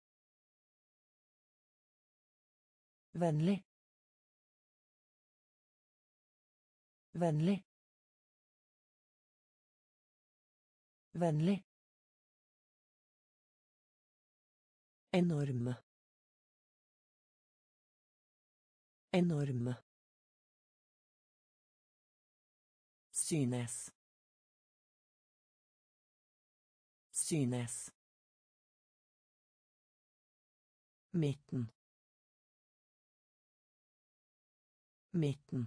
Vennlig. Vennlig. Vennlig. Enorme. Enorme. Synes. Synes. Midten. Midten.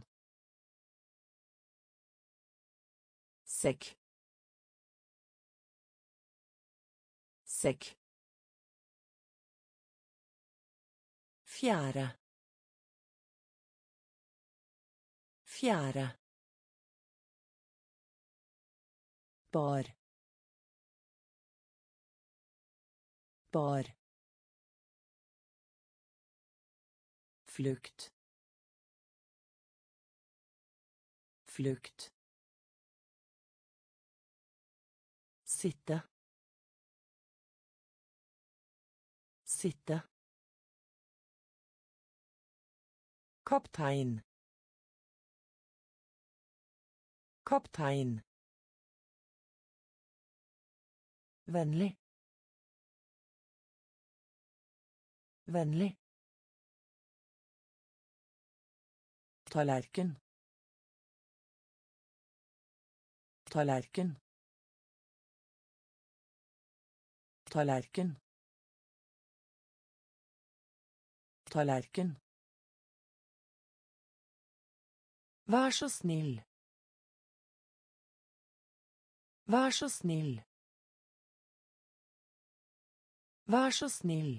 Sekk. Sekk. Fjære. Fjære. Bar. Bar. Flukt. Flukt. Sitte. Sitte. Kaptein. Kaptein. Vennlig. Vennlig. Tallerken. Tallerken. Tallerken. Tallerken. Vær så snill. Vær så snill. Vær så snill.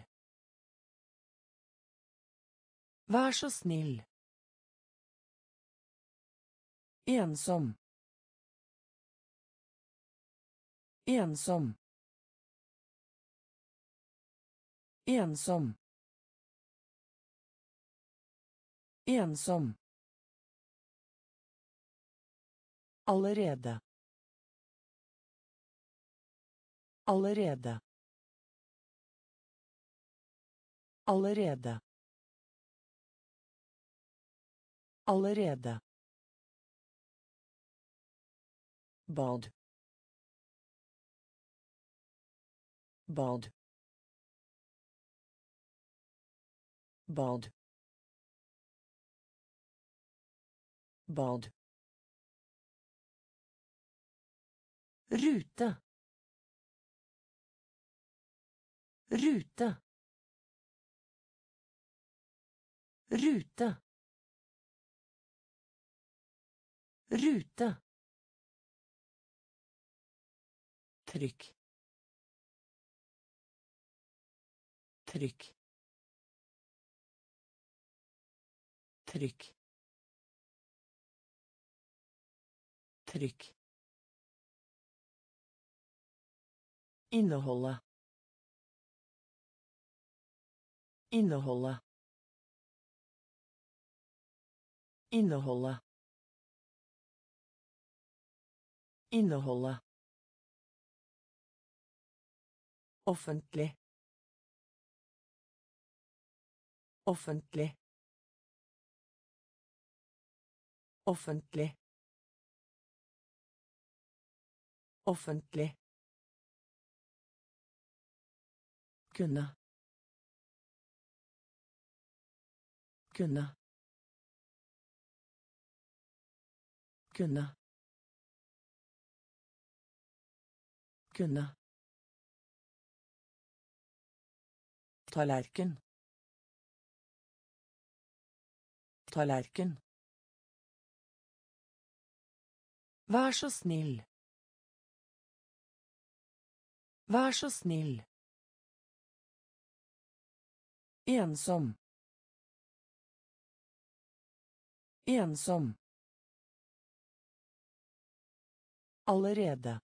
Vær så snill. Ensom. Ensom. Ensom. Ensom. Allerede. Allerede. Allerede. Allerede. Bad. Bad. Bad. Bad. Rute. Rute. Rute. Rute. Trykk. Trykk. Trykk. Trykk. Inneholde. Inneholde. Inneholde. Inneholde. Offentlig. Offentlig. Offentlig. Offentlig. Kunne. Kunne. Kunne. Kunne. Tallerken. Tallerken. Vær så snill. Vær så snill. Ensom. Ensom. Allerede.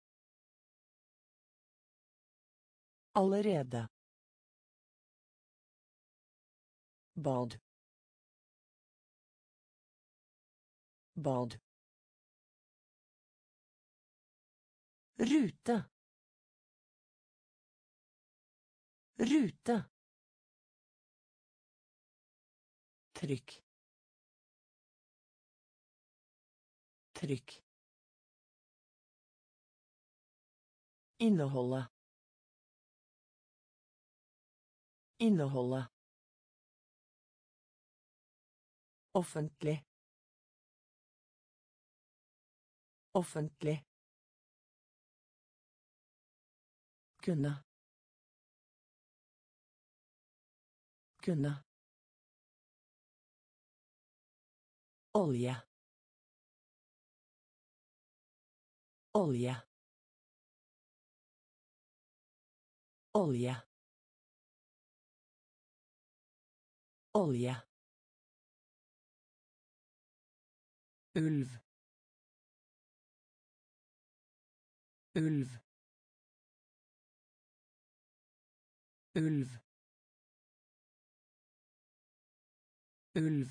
Allerede. Bad. Bad. Rute. Rute. Trykk. Trykk. Inneholde. Inneholde. Offentlig. Offentlig. Kunne. Kunne. Olje. Olje. Olje. Olje. Ulv. Ulv. Ulv. Ulv.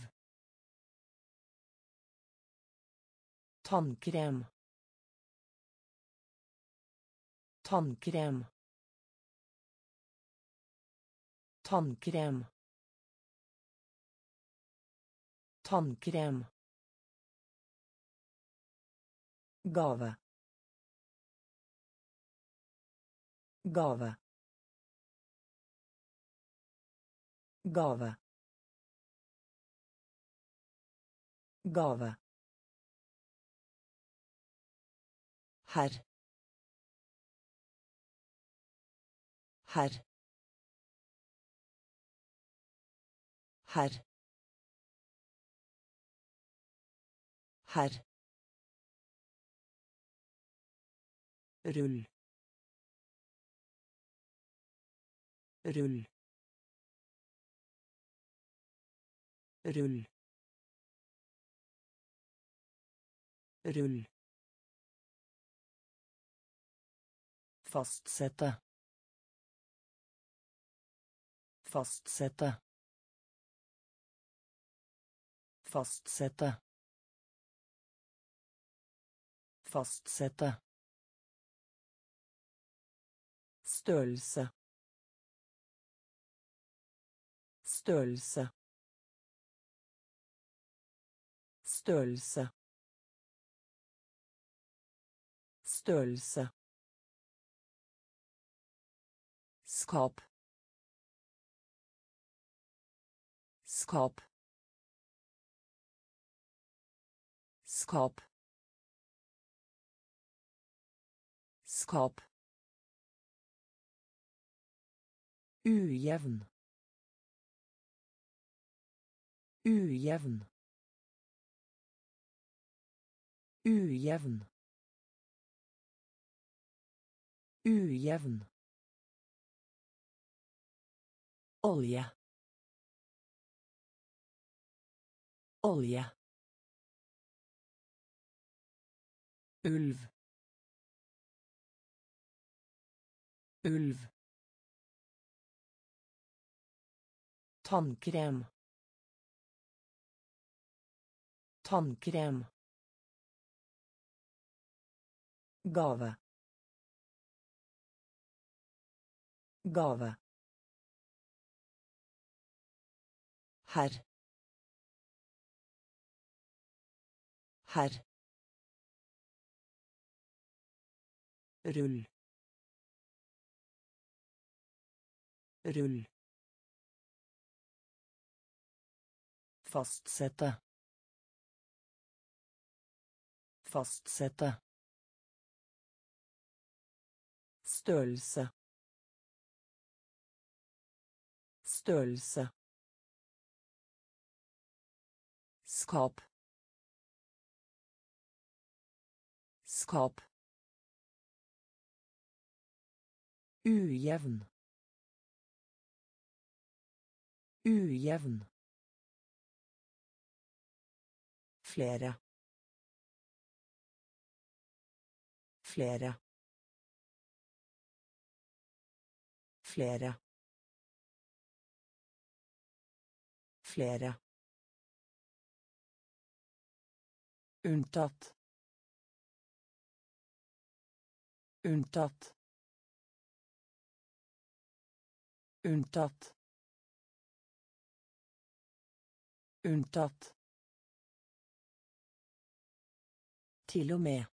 Tannkrem. Tannkrem. Tannkrem. Tannkrem. Gave. Gave. Gave. Gave. Herr. Herr. Herr. Herr. Rull. Rull. Rull. Rull. Fastsette. Fastsette. Fastsette. Fastsette. Størrelse. Størrelse. Størrelse. Størrelse. Skap. Skap. Skap. Skap. Ujevn. Ujevn. Ujevn. Ujevn. Olje. Olje. Ulv. Ulv. Tannkrem. Tannkrem. Gave. Gave. Herr. Herr. Rull. Rull. Fastsette. Fastsette. Størrelse. Størrelse. Skap. Skap. Ujevn. Ujevn. Flere. Flere. Flere. Flere. Unntatt. Unntatt. Unntatt. Unntatt. Til og med.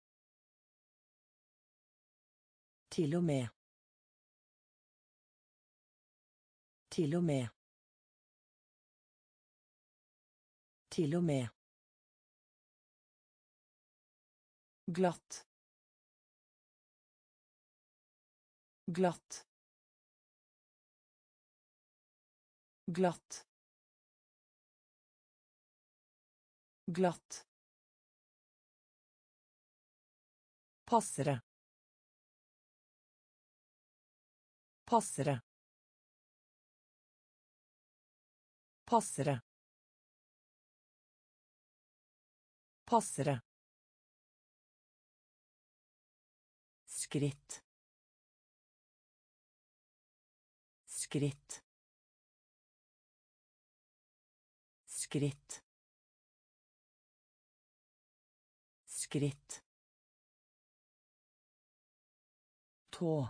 Til og med. Til og med. Til og med. Glatt. Glatt. Glatt. Glatt. Passere. Passere. Passere. Passere. Skritt. Skritt. Skritt. Skritt. Tå.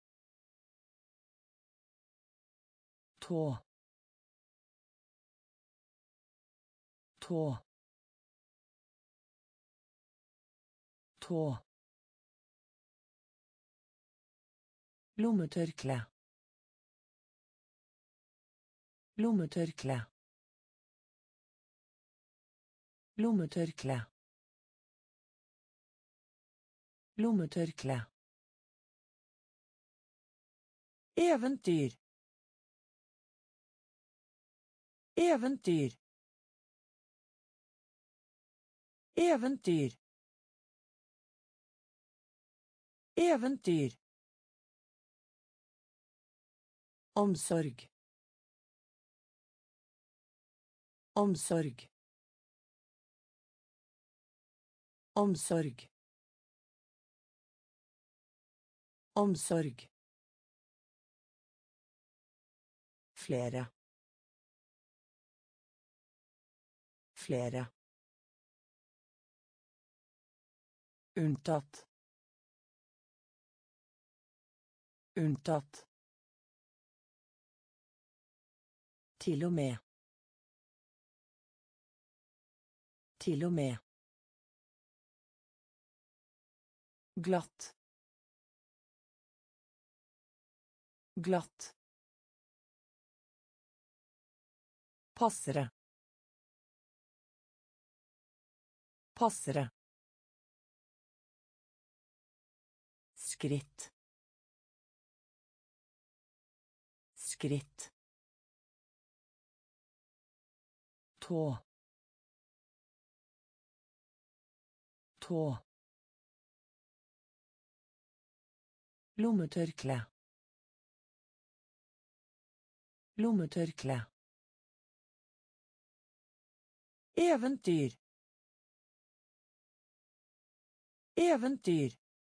Tå. Tå. Tå. Lommetørkle. Lommetørkle. Lommetørkle. Lommetørkle. Eventyr. Eventyr. Eventyr. Eventyr. Omsorg. Omsorg. Omsorg. Omsorg. Flere. Flere. Unntatt. Unntatt. Til og med. Til og med. Glatt. Glatt. Passere. Passere. Skritt. Skritt. Tå. Tå. Lommetørkle. Lommetørkle. Eventyr. Eventyr.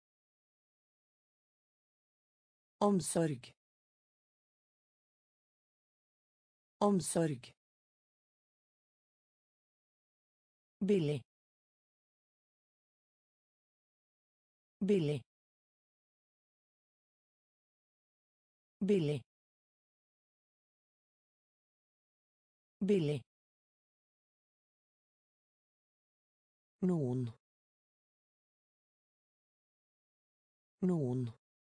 Omsorg. Omsorg. Billig. Billig. Billig. Billig. Noen. Noen.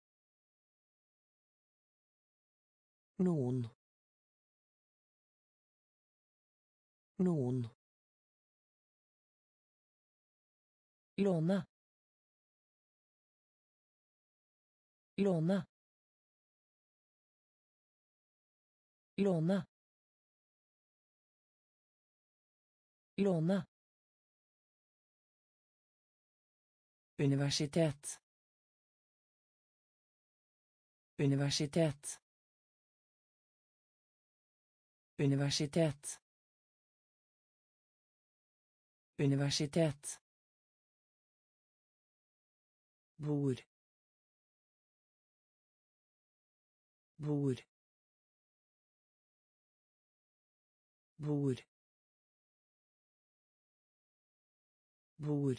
Noen. Noen. Låne. Låne. Låne. Låne. Universitet. Universitet. Universitet. Universitet. Bord. Bord. Bord. Bord.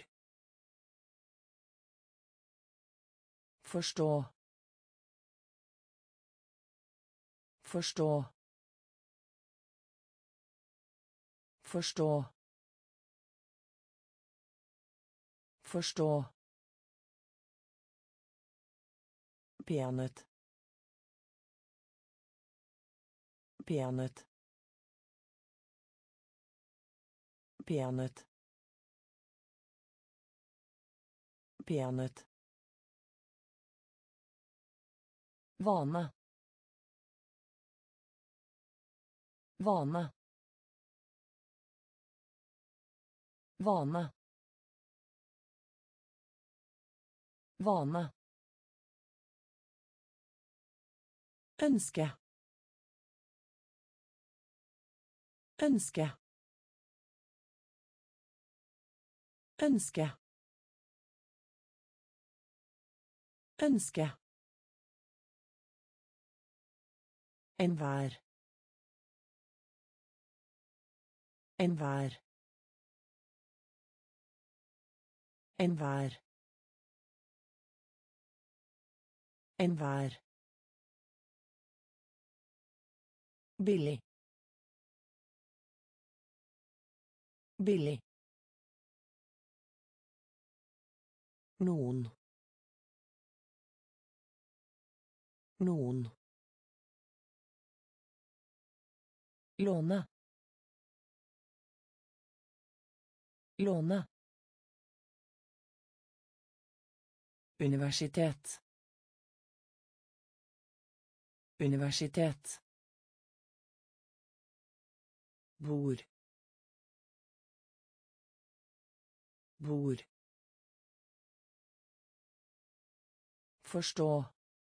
Forstå. Forstå. Forstå. Forstå. Peanøtt. Peanøtt. Peanøtt. Peanøtt. Vane. Vane. Vane. Vane. Ønske. Ønske. Ønske. Ønske. Enhver. Enhver. Enhver. Enhver. Billig. Billig. Noen. Noen. Låne. Låne. Universitet. Universitet. Bord. Bord. Forstå.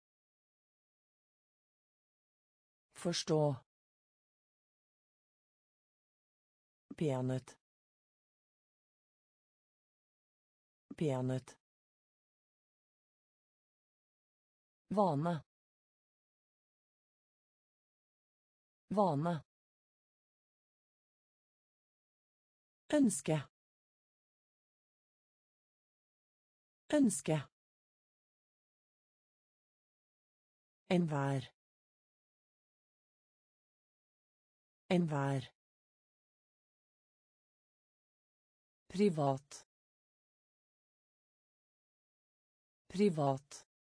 Forstå. Peanøtt. Peanøtt. Vane. Vane. Ønske. Ønske. Enhver. Enhver. Privat. Privat.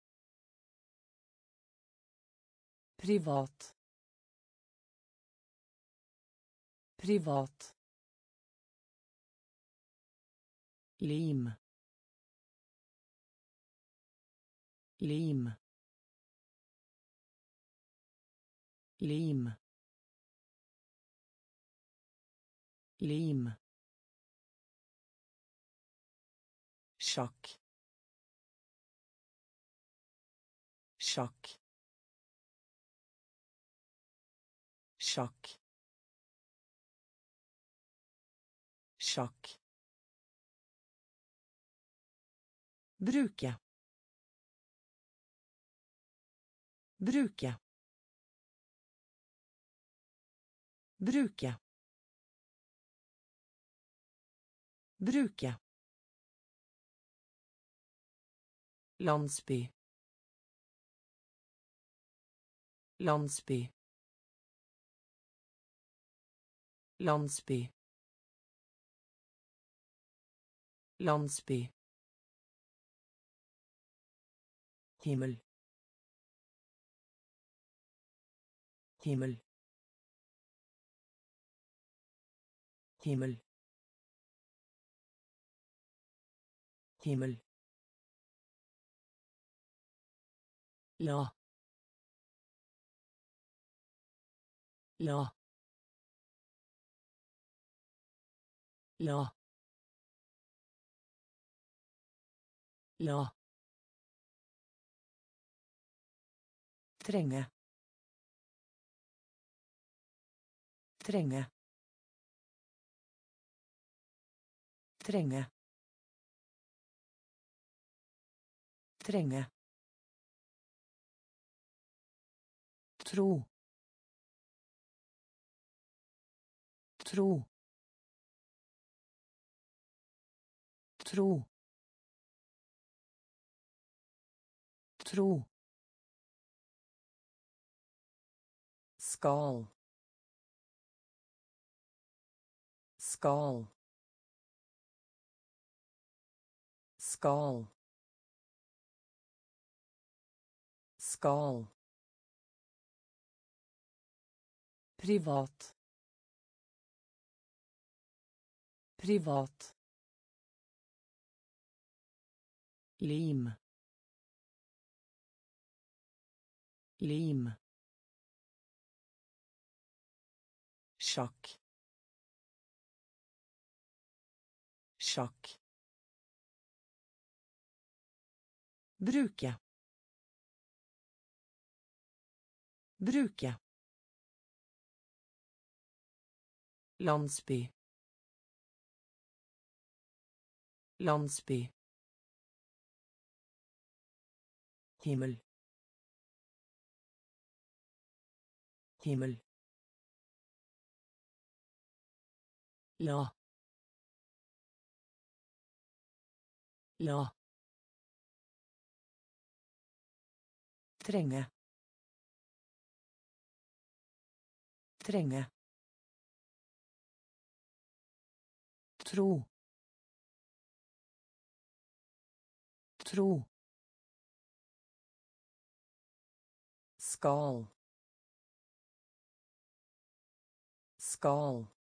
Privat. Privat. Lim. Lim. Lim. Lim. Sjakk. Sjakk. Sjakk. Sjakk. Bruke. Bruke. Bruke. Bruke. Landsby. Landsby. Landsby. Landsby. Himmel. Himmel. Himmel. Himmel. La. La. La. La. Trenge. Trenge. Trenge. Trenge. Tro. Tro. Tro. Tro. Skal. Skal. Skal. Skal. Privat. Privat. Lim. Lim. Sjakk. Sjakk. Bruke. Bruke. Landsby. Landsby. Himmel. Himmel. La. La. Trenge. Trenge. Tro. Tro. Skal. Skal.